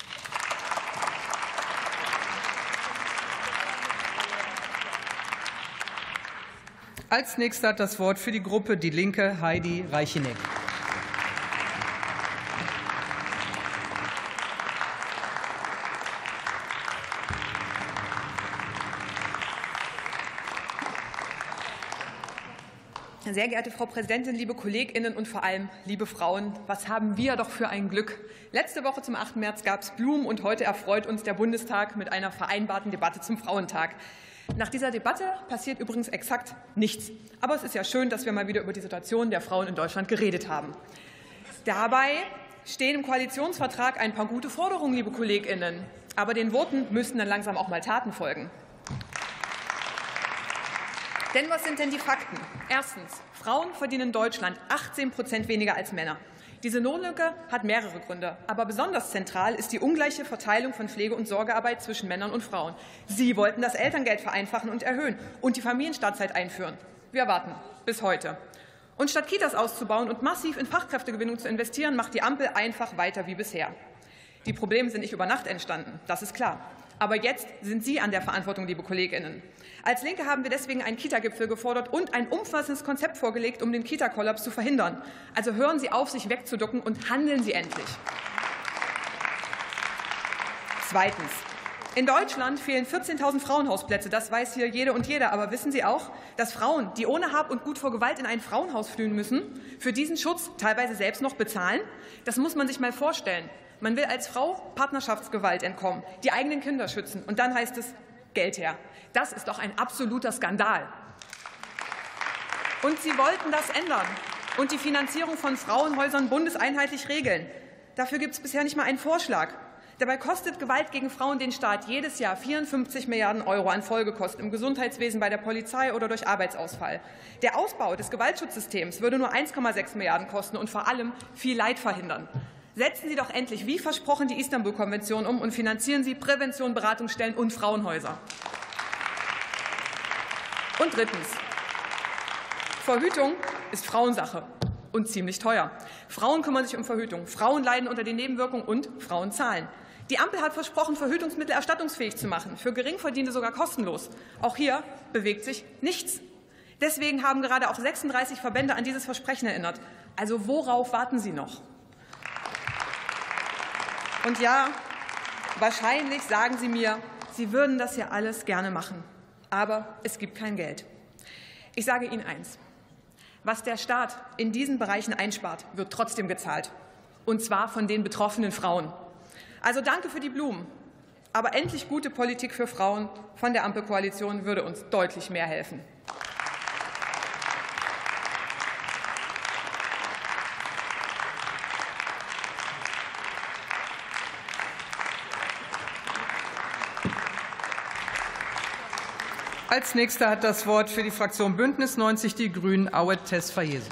Als Nächster hat das Wort für die Gruppe Die Linke Heidi Reicheneck. Sehr geehrte Frau Präsidentin, liebe KollegInnen und vor allem liebe Frauen, was haben wir doch für ein Glück. Letzte Woche zum 8. März gab es Blumen und heute erfreut uns der Bundestag mit einer vereinbarten Debatte zum Frauentag. Nach dieser Debatte passiert übrigens exakt nichts. Aber es ist ja schön, dass wir mal wieder über die Situation der Frauen in Deutschland geredet haben. Dabei stehen im Koalitionsvertrag ein paar gute Forderungen, liebe KollegInnen. Aber den Worten müssen dann langsam auch mal Taten folgen. Denn was sind denn die Fakten? Erstens, Frauen verdienen in Deutschland 18% weniger als Männer. Diese Lohnlücke hat mehrere Gründe, aber besonders zentral ist die ungleiche Verteilung von Pflege- und Sorgearbeit zwischen Männern und Frauen. Sie wollten das Elterngeld vereinfachen und erhöhen und die Familienstartzeit einführen. Wir warten bis heute. Und statt Kitas auszubauen und massiv in Fachkräftegewinnung zu investieren, macht die Ampel einfach weiter wie bisher. Die Probleme sind nicht über Nacht entstanden, das ist klar. Aber jetzt sind Sie an der Verantwortung, liebe KollegInnen. Als Linke haben wir deswegen einen Kita-Gipfel gefordert und ein umfassendes Konzept vorgelegt, um den Kita-Kollaps zu verhindern. Also hören Sie auf, sich wegzuducken und handeln Sie endlich. Zweitens. In Deutschland fehlen 14.000 Frauenhausplätze. Das weiß hier jede und jeder. Aber wissen Sie auch, dass Frauen, die ohne Hab und Gut vor Gewalt in ein Frauenhaus flühen müssen, für diesen Schutz teilweise selbst noch bezahlen? Das muss man sich mal vorstellen. Man will als Frau Partnerschaftsgewalt entkommen, die eigenen Kinder schützen. Und dann heißt es, Geld her. Das ist doch ein absoluter Skandal. Und Sie wollten das ändern und die Finanzierung von Frauenhäusern bundeseinheitlich regeln. Dafür gibt es bisher nicht mal einen Vorschlag. Dabei kostet Gewalt gegen Frauen den Staat jedes Jahr 54 Milliarden € an Folgekosten im Gesundheitswesen, bei der Polizei oder durch Arbeitsausfall. Der Ausbau des Gewaltschutzsystems würde nur 1,6 Milliarden € kosten und vor allem viel Leid verhindern. Setzen Sie doch endlich, wie versprochen, die Istanbul-Konvention um und finanzieren Sie Prävention, Beratungsstellen und Frauenhäuser. Und drittens. Verhütung ist Frauensache und ziemlich teuer. Frauen kümmern sich um Verhütung, Frauen leiden unter den Nebenwirkungen und Frauen zahlen. Die Ampel hat versprochen, Verhütungsmittel erstattungsfähig zu machen, für Geringverdienende sogar kostenlos. Auch hier bewegt sich nichts. Deswegen haben gerade auch 36 Verbände an dieses Versprechen erinnert. Also worauf warten Sie noch? Und ja, wahrscheinlich sagen Sie mir, Sie würden das ja alles gerne machen. Aber es gibt kein Geld. Ich sage Ihnen eins. Was der Staat in diesen Bereichen einspart, wird trotzdem gezahlt. Und zwar von den betroffenen Frauen. Also danke für die Blumen. Aber endlich gute Politik für Frauen von der Ampelkoalition würde uns deutlich mehr helfen. Als Nächster hat das Wort für die Fraktion Bündnis 90 Die Grünen Auet Tesfayesus.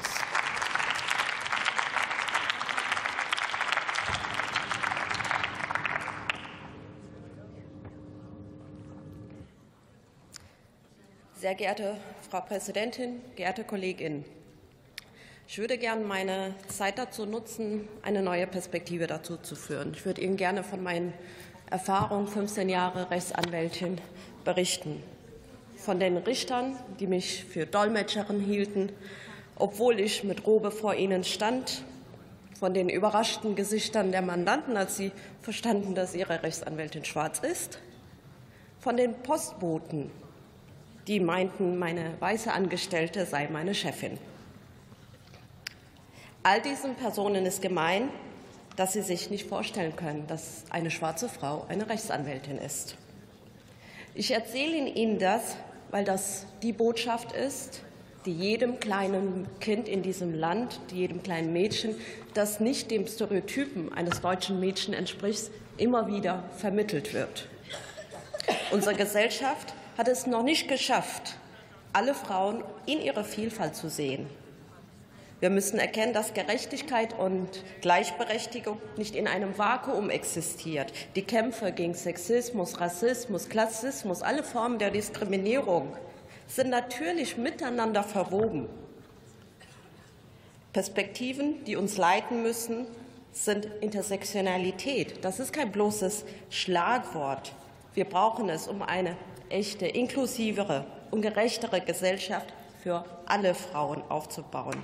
Sehr geehrte Frau Präsidentin, geehrte KollegInnen! Ich würde gerne meine Zeit dazu nutzen, eine neue Perspektive dazu zu führen. Ich würde Ihnen gerne von meinen Erfahrungen, 15 Jahre Rechtsanwältin, berichten. Von den Richtern, die mich für Dolmetscherin hielten, obwohl ich mit Robe vor ihnen stand, von den überraschten Gesichtern der Mandanten, als sie verstanden, dass ihre Rechtsanwältin schwarz ist, von den Postboten, die meinten, meine weiße Angestellte sei meine Chefin. All diesen Personen ist gemein, dass sie sich nicht vorstellen können, dass eine schwarze Frau eine Rechtsanwältin ist. Ich erzähle Ihnen das, weil das die Botschaft ist, die jedem kleinen Kind in diesem Land, jedem kleinen Mädchen, das nicht dem Stereotypen eines deutschen Mädchens entspricht, immer wieder vermittelt wird. Unsere Gesellschaft hat es noch nicht geschafft, alle Frauen in ihrer Vielfalt zu sehen. Wir müssen erkennen, dass Gerechtigkeit und Gleichberechtigung nicht in einem Vakuum existiert. Die Kämpfe gegen Sexismus, Rassismus, Klassismus, alle Formen der Diskriminierung sind natürlich miteinander verwoben. Perspektiven, die uns leiten müssen, sind Intersektionalität. Das ist kein bloßes Schlagwort. Wir brauchen es, um eine echte, inklusivere und gerechtere Gesellschaft für alle Frauen aufzubauen.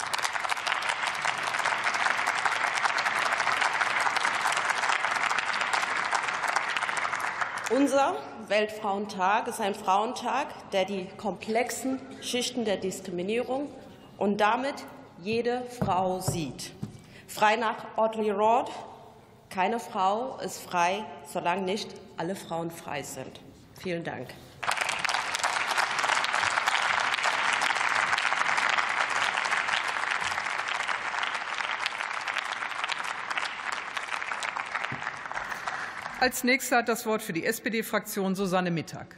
Unser Weltfrauentag ist ein Frauentag, der die komplexen Schichten der Diskriminierung und damit jede Frau sieht. Frei nach Audre Lorde: Keine Frau ist frei, solange nicht alle Frauen frei sind. Vielen Dank. Als Nächste hat das Wort für die SPD-Fraktion Susanne Mittag.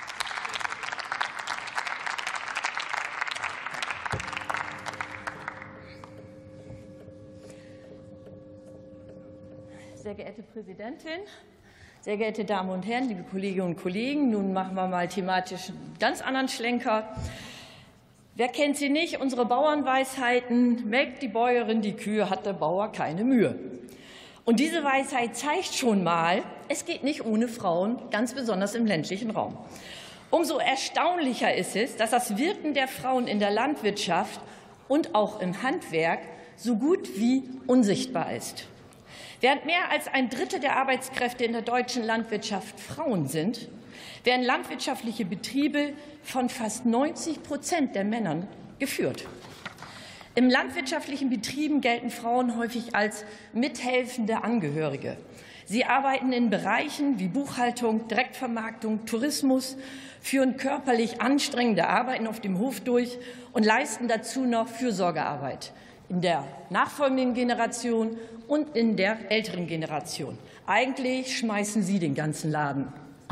Sehr geehrte Präsidentin, sehr geehrte Damen und Herren, liebe Kolleginnen und Kollegen! Nun machen wir mal thematisch einen ganz anderen Schlenker. Wer kennt sie nicht? Unsere Bauernweisheiten: Melkt die Bäuerin die Kühe, hat der Bauer keine Mühe. Und diese Weisheit zeigt schon mal, es geht nicht ohne Frauen, ganz besonders im ländlichen Raum. Umso erstaunlicher ist es, dass das Wirken der Frauen in der Landwirtschaft und auch im Handwerk so gut wie unsichtbar ist. Während mehr als ein Drittel der Arbeitskräfte in der deutschen Landwirtschaft Frauen sind, werden landwirtschaftliche Betriebe von fast 90% der Männern geführt. In landwirtschaftlichen Betrieben gelten Frauen häufig als mithelfende Angehörige. Sie arbeiten in Bereichen wie Buchhaltung, Direktvermarktung, Tourismus, führen körperlich anstrengende Arbeiten auf dem Hof durch und leisten dazu noch Fürsorgearbeit in der nachfolgenden Generation und in der älteren Generation. Eigentlich schmeißen sie den ganzen Laden.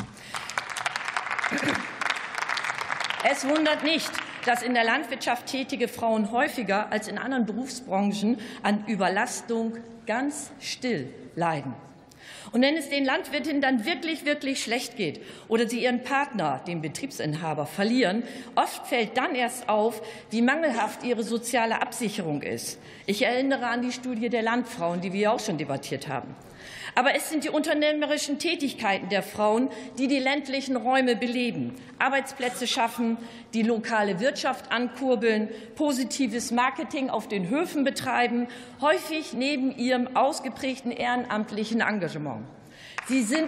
Es wundert nicht, dass in der Landwirtschaft tätige Frauen häufiger als in anderen Berufsbranchen an Überlastung ganz still leiden. Und wenn es den Landwirtinnen dann wirklich schlecht geht oder sie ihren Partner, den Betriebsinhaber, verlieren, oft fällt dann erst auf, wie mangelhaft ihre soziale Absicherung ist. Ich erinnere an die Studie der Landfrauen, die wir auch schon debattiert haben. Aber es sind die unternehmerischen Tätigkeiten der Frauen, die die ländlichen Räume beleben, Arbeitsplätze schaffen, die lokale Wirtschaft ankurbeln, positives Marketing auf den Höfen betreiben, häufig neben ihrem ausgeprägten ehrenamtlichen Engagement. Sie sind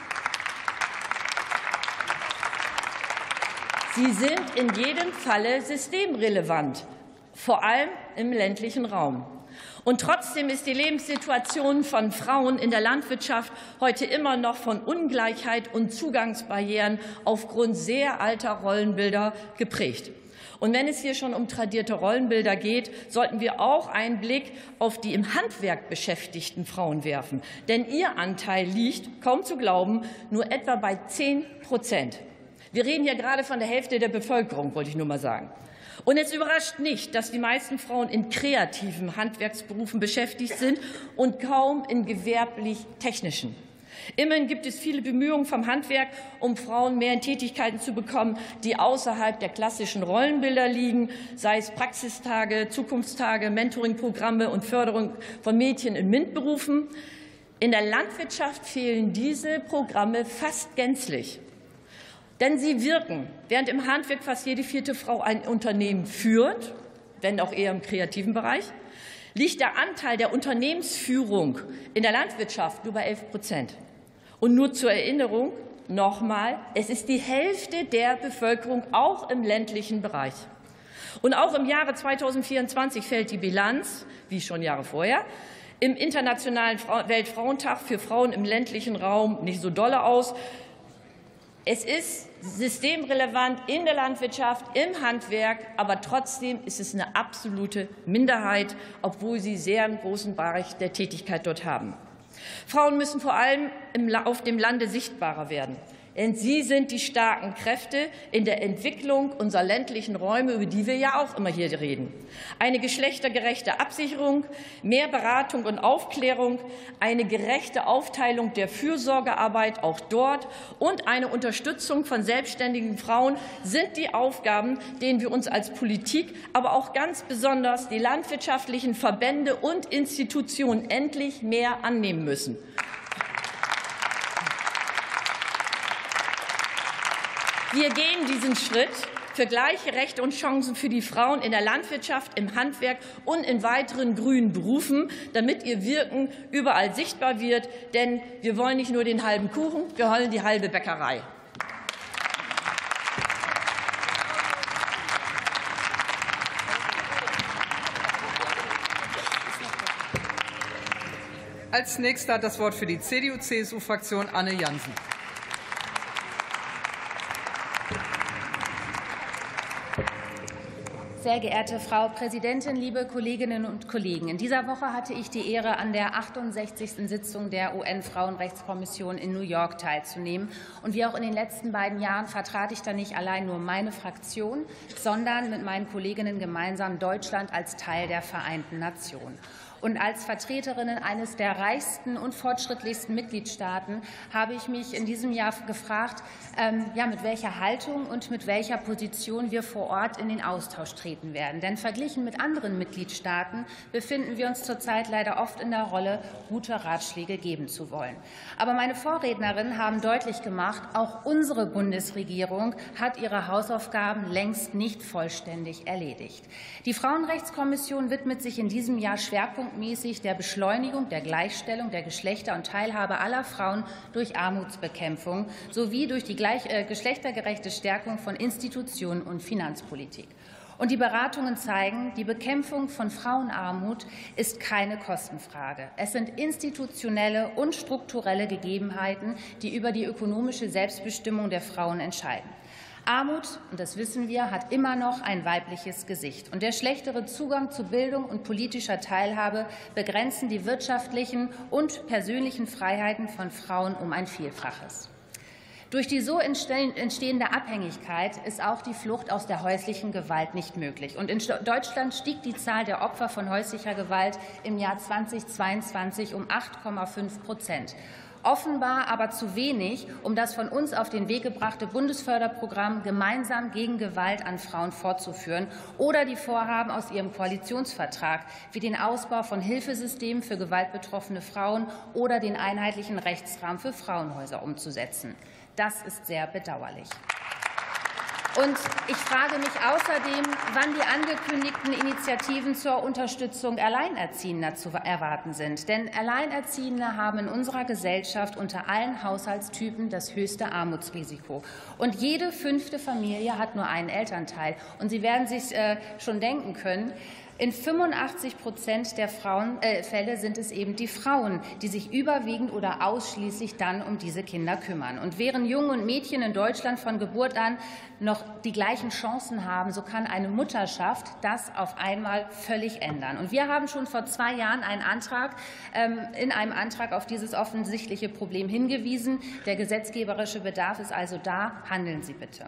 in jedem Falle systemrelevant, vor allem im ländlichen Raum. Und trotzdem ist die Lebenssituation von Frauen in der Landwirtschaft heute immer noch von Ungleichheit und Zugangsbarrieren aufgrund sehr alter Rollenbilder geprägt. Und wenn es hier schon um tradierte Rollenbilder geht, sollten wir auch einen Blick auf die im Handwerk beschäftigten Frauen werfen. Denn ihr Anteil liegt, kaum zu glauben, nur etwa bei 10%. Wir reden hier gerade von der Hälfte der Bevölkerung, wollte ich nur mal sagen. Und es überrascht nicht, dass die meisten Frauen in kreativen Handwerksberufen beschäftigt sind und kaum in gewerblich-technischen. Immerhin gibt es viele Bemühungen vom Handwerk, um Frauen mehr in Tätigkeiten zu bekommen, die außerhalb der klassischen Rollenbilder liegen, sei es Praxistage, Zukunftstage, Mentoringprogramme und Förderung von Mädchen in MINT-Berufen. In der Landwirtschaft fehlen diese Programme fast gänzlich. Denn sie wirken, während im Handwerk fast jede vierte Frau ein Unternehmen führt, wenn auch eher im kreativen Bereich, liegt der Anteil der Unternehmensführung in der Landwirtschaft nur bei 11%. Und nur zur Erinnerung nochmal, es ist die Hälfte der Bevölkerung auch im ländlichen Bereich. Und auch im Jahre 2024 fällt die Bilanz, wie schon Jahre vorher, im Internationalen Weltfrauentag für Frauen im ländlichen Raum nicht so dolle aus. Es ist systemrelevant in der Landwirtschaft, im Handwerk, aber trotzdem ist es eine absolute Minderheit, obwohl sie sehr einen großen Bereich der Tätigkeit dort haben. Frauen müssen vor allem auf dem Lande sichtbarer werden. Denn sie sind die starken Kräfte in der Entwicklung unserer ländlichen Räume, über die wir ja auch immer hier reden. Eine geschlechtergerechte Absicherung, mehr Beratung und Aufklärung, eine gerechte Aufteilung der Fürsorgearbeit auch dort und eine Unterstützung von selbstständigen Frauen sind die Aufgaben, denen wir uns als Politik, aber auch ganz besonders die landwirtschaftlichen Verbände und Institutionen endlich mehr annehmen müssen. Wir gehen diesen Schritt für gleiche Rechte und Chancen für die Frauen in der Landwirtschaft, im Handwerk und in weiteren grünen Berufen, damit ihr Wirken überall sichtbar wird. Denn wir wollen nicht nur den halben Kuchen, wir wollen die halbe Bäckerei. Als Nächster hat das Wort für die CDU-CSU-Fraktion Anne Jansen. Sehr geehrte Frau Präsidentin, liebe Kolleginnen und Kollegen! In dieser Woche hatte ich die Ehre, an der 68. Sitzung der UN-Frauenrechtskommission in New York teilzunehmen. Und wie auch in den letzten beiden Jahren vertrat ich da nicht allein nur meine Fraktion, sondern mit meinen Kolleginnen gemeinsam Deutschland als Teil der Vereinten Nationen. Und als Vertreterinnen eines der reichsten und fortschrittlichsten Mitgliedstaaten habe ich mich in diesem Jahr gefragt, mit welcher Haltung und mit welcher Position wir vor Ort in den Austausch treten werden. Denn verglichen mit anderen Mitgliedstaaten befinden wir uns zurzeit leider oft in der Rolle, gute Ratschläge geben zu wollen. Aber meine Vorrednerinnen haben deutlich gemacht, auch unsere Bundesregierung hat ihre Hausaufgaben längst nicht vollständig erledigt. Die Frauenrechtskommission widmet sich in diesem Jahr schwerpunktmäßig der Beschleunigung der Gleichstellung der Geschlechter und Teilhabe aller Frauen durch Armutsbekämpfung sowie durch die geschlechtergerechte Stärkung von Institutionen und Finanzpolitik. Und die Beratungen zeigen, die Bekämpfung von Frauenarmut ist keine Kostenfrage. Es sind institutionelle und strukturelle Gegebenheiten, die über die ökonomische Selbstbestimmung der Frauen entscheiden. Armut, und das wissen wir, hat immer noch ein weibliches Gesicht. Und der schlechtere Zugang zu Bildung und politischer Teilhabe begrenzen die wirtschaftlichen und persönlichen Freiheiten von Frauen um ein Vielfaches. Durch die so entstehende Abhängigkeit ist auch die Flucht aus der häuslichen Gewalt nicht möglich. Und in Deutschland stieg die Zahl der Opfer von häuslicher Gewalt im Jahr 2022 um 8,5%. Offenbar aber zu wenig, um das von uns auf den Weg gebrachte Bundesförderprogramm gemeinsam gegen Gewalt an Frauen fortzuführen oder die Vorhaben aus ihrem Koalitionsvertrag wie den Ausbau von Hilfesystemen für gewaltbetroffene Frauen oder den einheitlichen Rechtsrahmen für Frauenhäuser umzusetzen. Das ist sehr bedauerlich. Und ich frage mich außerdem, wann die angekündigten Initiativen zur Unterstützung Alleinerziehender zu erwarten sind. Denn Alleinerziehende haben in unserer Gesellschaft unter allen Haushaltstypen das höchste Armutsrisiko. Und jede 5. Familie hat nur einen Elternteil. Und Sie werden sich schon denken können, in 85% der Fälle sind es eben die Frauen, die sich überwiegend oder ausschließlich dann um diese Kinder kümmern. Und während Jungen und Mädchen in Deutschland von Geburt an noch die gleichen Chancen haben, so kann eine Mutterschaft das auf einmal völlig ändern. Und wir haben schon vor 2 Jahren in einem Antrag auf dieses offensichtliche Problem hingewiesen. Der gesetzgeberische Bedarf ist also da. Handeln Sie bitte.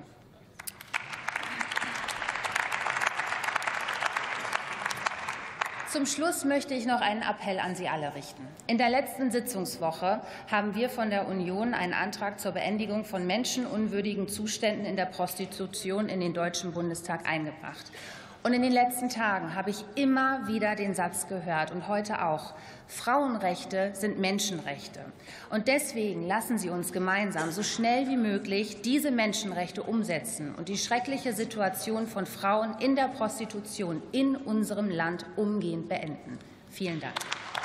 Zum Schluss möchte ich noch einen Appell an Sie alle richten. In der letzten Sitzungswoche haben wir von der Union einen Antrag zur Beendigung von menschenunwürdigen Zuständen in der Prostitution in den Deutschen Bundestag eingebracht. Und in den letzten Tagen habe ich immer wieder den Satz gehört und heute auch: Frauenrechte sind Menschenrechte. Und deswegen lassen Sie uns gemeinsam so schnell wie möglich diese Menschenrechte umsetzen und die schreckliche Situation von Frauen in der Prostitution in unserem Land umgehend beenden. Vielen Dank.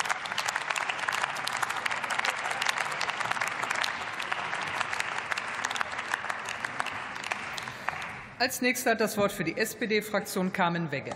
Als Nächster hat das Wort für die SPD-Fraktion Carmen Wegge.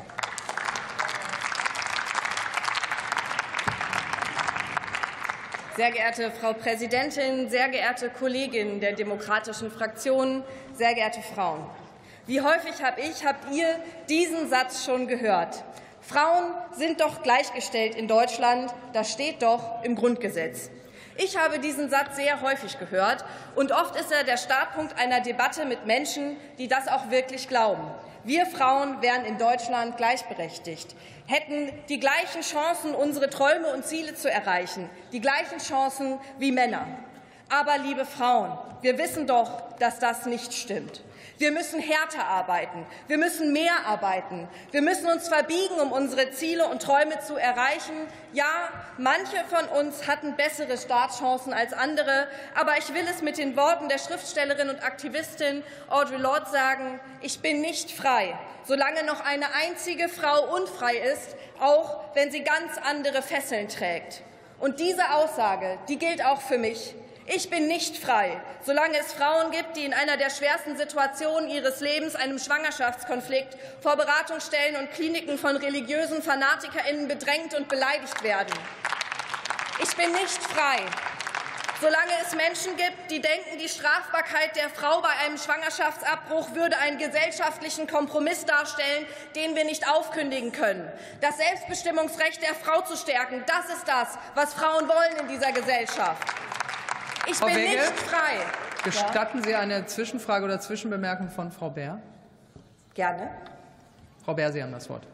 Sehr geehrte Frau Präsidentin, sehr geehrte Kolleginnen der demokratischen Fraktionen, sehr geehrte Frauen! Wie häufig habt ihr diesen Satz schon gehört? Frauen sind doch gleichgestellt in Deutschland, das steht doch im Grundgesetz. Ich habe diesen Satz sehr häufig gehört, und oft ist er der Startpunkt einer Debatte mit Menschen, die das auch wirklich glauben. Wir Frauen wären in Deutschland gleichberechtigt, hätten die gleichen Chancen, unsere Träume und Ziele zu erreichen, die gleichen Chancen wie Männer. Aber, liebe Frauen, wir wissen doch, dass das nicht stimmt. Wir müssen härter arbeiten, wir müssen mehr arbeiten, wir müssen uns verbiegen, um unsere Ziele und Träume zu erreichen. Ja, manche von uns hatten bessere Startchancen als andere, aber ich will es mit den Worten der Schriftstellerin und Aktivistin Audre Lorde sagen: Ich bin nicht frei, solange noch eine einzige Frau unfrei ist, auch wenn sie ganz andere Fesseln trägt. Und diese Aussage, die gilt auch für mich. Ich bin nicht frei, solange es Frauen gibt, die in einer der schwersten Situationen ihres Lebens, einem Schwangerschaftskonflikt, vor Beratungsstellen und Kliniken von religiösen FanatikerInnen bedrängt und beleidigt werden. Ich bin nicht frei, solange es Menschen gibt, die denken, die Strafbarkeit der Frau bei einem Schwangerschaftsabbruch würde einen gesellschaftlichen Kompromiss darstellen, den wir nicht aufkündigen können. Das Selbstbestimmungsrecht der Frau zu stärken, das ist das, was Frauen wollen in dieser Gesellschaft. Ich bin nicht frei. Gestatten Sie eine Zwischenfrage oder Zwischenbemerkung von Frau Beer? Gerne. Frau Beer, Sie haben das Wort.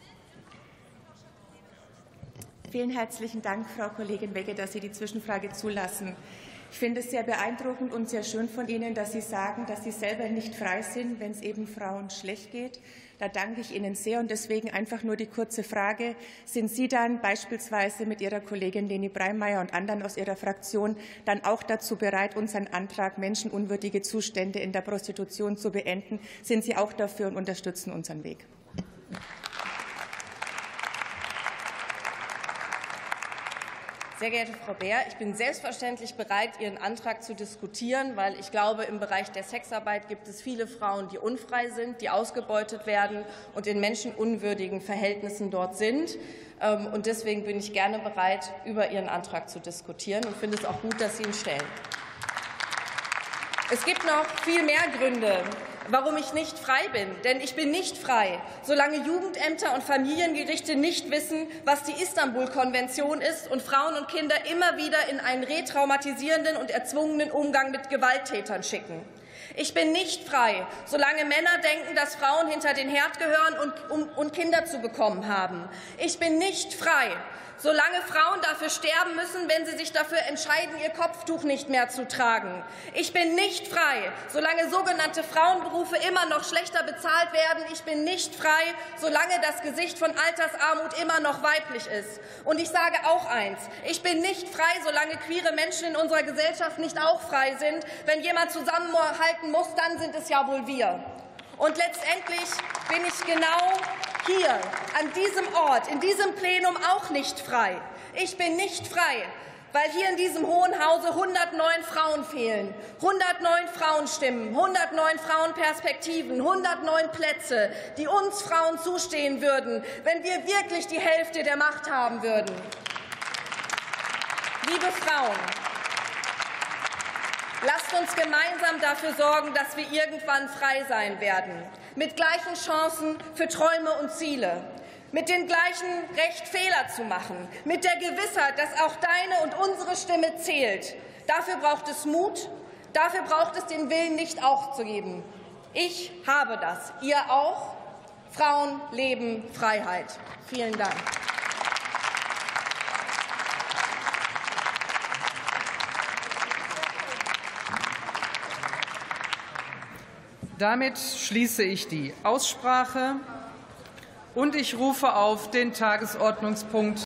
Vielen herzlichen Dank, Frau Kollegin Wegge, dass Sie die Zwischenfrage zulassen. Ich finde es sehr beeindruckend und sehr schön von Ihnen, dass Sie sagen, dass Sie selber nicht frei sind, wenn es eben Frauen schlecht geht. Da danke ich Ihnen sehr. Und deswegen einfach nur die kurze Frage: Sind Sie dann beispielsweise mit Ihrer Kollegin Leni Breimeyer und anderen aus Ihrer Fraktion dann auch dazu bereit, unseren Antrag, menschenunwürdige Zustände in der Prostitution zu beenden? Sind Sie auch dafür und unterstützen unseren Weg? Sehr geehrte Frau Beer, ich bin selbstverständlich bereit, Ihren Antrag zu diskutieren, weil ich glaube, im Bereich der Sexarbeit gibt es viele Frauen, die unfrei sind, die ausgebeutet werden und in menschenunwürdigen Verhältnissen dort sind. Und deswegen bin ich gerne bereit, über Ihren Antrag zu diskutieren, und finde es auch gut, dass Sie ihn stellen. Es gibt noch viel mehr Gründe, warum ich nicht frei bin. Denn ich bin nicht frei, solange Jugendämter und Familiengerichte nicht wissen, was die Istanbul-Konvention ist und Frauen und Kinder immer wieder in einen retraumatisierenden und erzwungenen Umgang mit Gewalttätern schicken. Ich bin nicht frei, solange Männer denken, dass Frauen hinter den Herd gehören und Kinder zu bekommen haben. Ich bin nicht frei, solange Frauen dafür sterben müssen, wenn sie sich dafür entscheiden, ihr Kopftuch nicht mehr zu tragen. Ich bin nicht frei, solange sogenannte Frauenberufe immer noch schlechter bezahlt werden. Ich bin nicht frei, solange das Gesicht von Altersarmut immer noch weiblich ist. Und ich sage auch eins: Ich bin nicht frei, solange queere Menschen in unserer Gesellschaft nicht auch frei sind. Wenn jemand zusammenhalten muss, dann sind es ja wohl wir. Und letztendlich bin ich genau hier, an diesem Ort, in diesem Plenum auch nicht frei. Ich bin nicht frei, weil hier in diesem Hohen Hause 109 Frauen fehlen, 109 Frauenstimmen, 109 Frauenperspektiven, 109 Plätze, die uns Frauen zustehen würden, wenn wir wirklich die Hälfte der Macht haben würden. Liebe Frauen, lasst uns gemeinsam dafür sorgen, dass wir irgendwann frei sein werden, mit gleichen Chancen für Träume und Ziele, mit dem gleichen Recht, Fehler zu machen, mit der Gewissheit, dass auch deine und unsere Stimme zählt. Dafür braucht es Mut, dafür braucht es den Willen, nicht aufzugeben. Ich habe das, ihr auch. Frauen, Leben, Freiheit. Vielen Dank. Damit schließe ich die Aussprache und ich rufe auf den Tagesordnungspunkt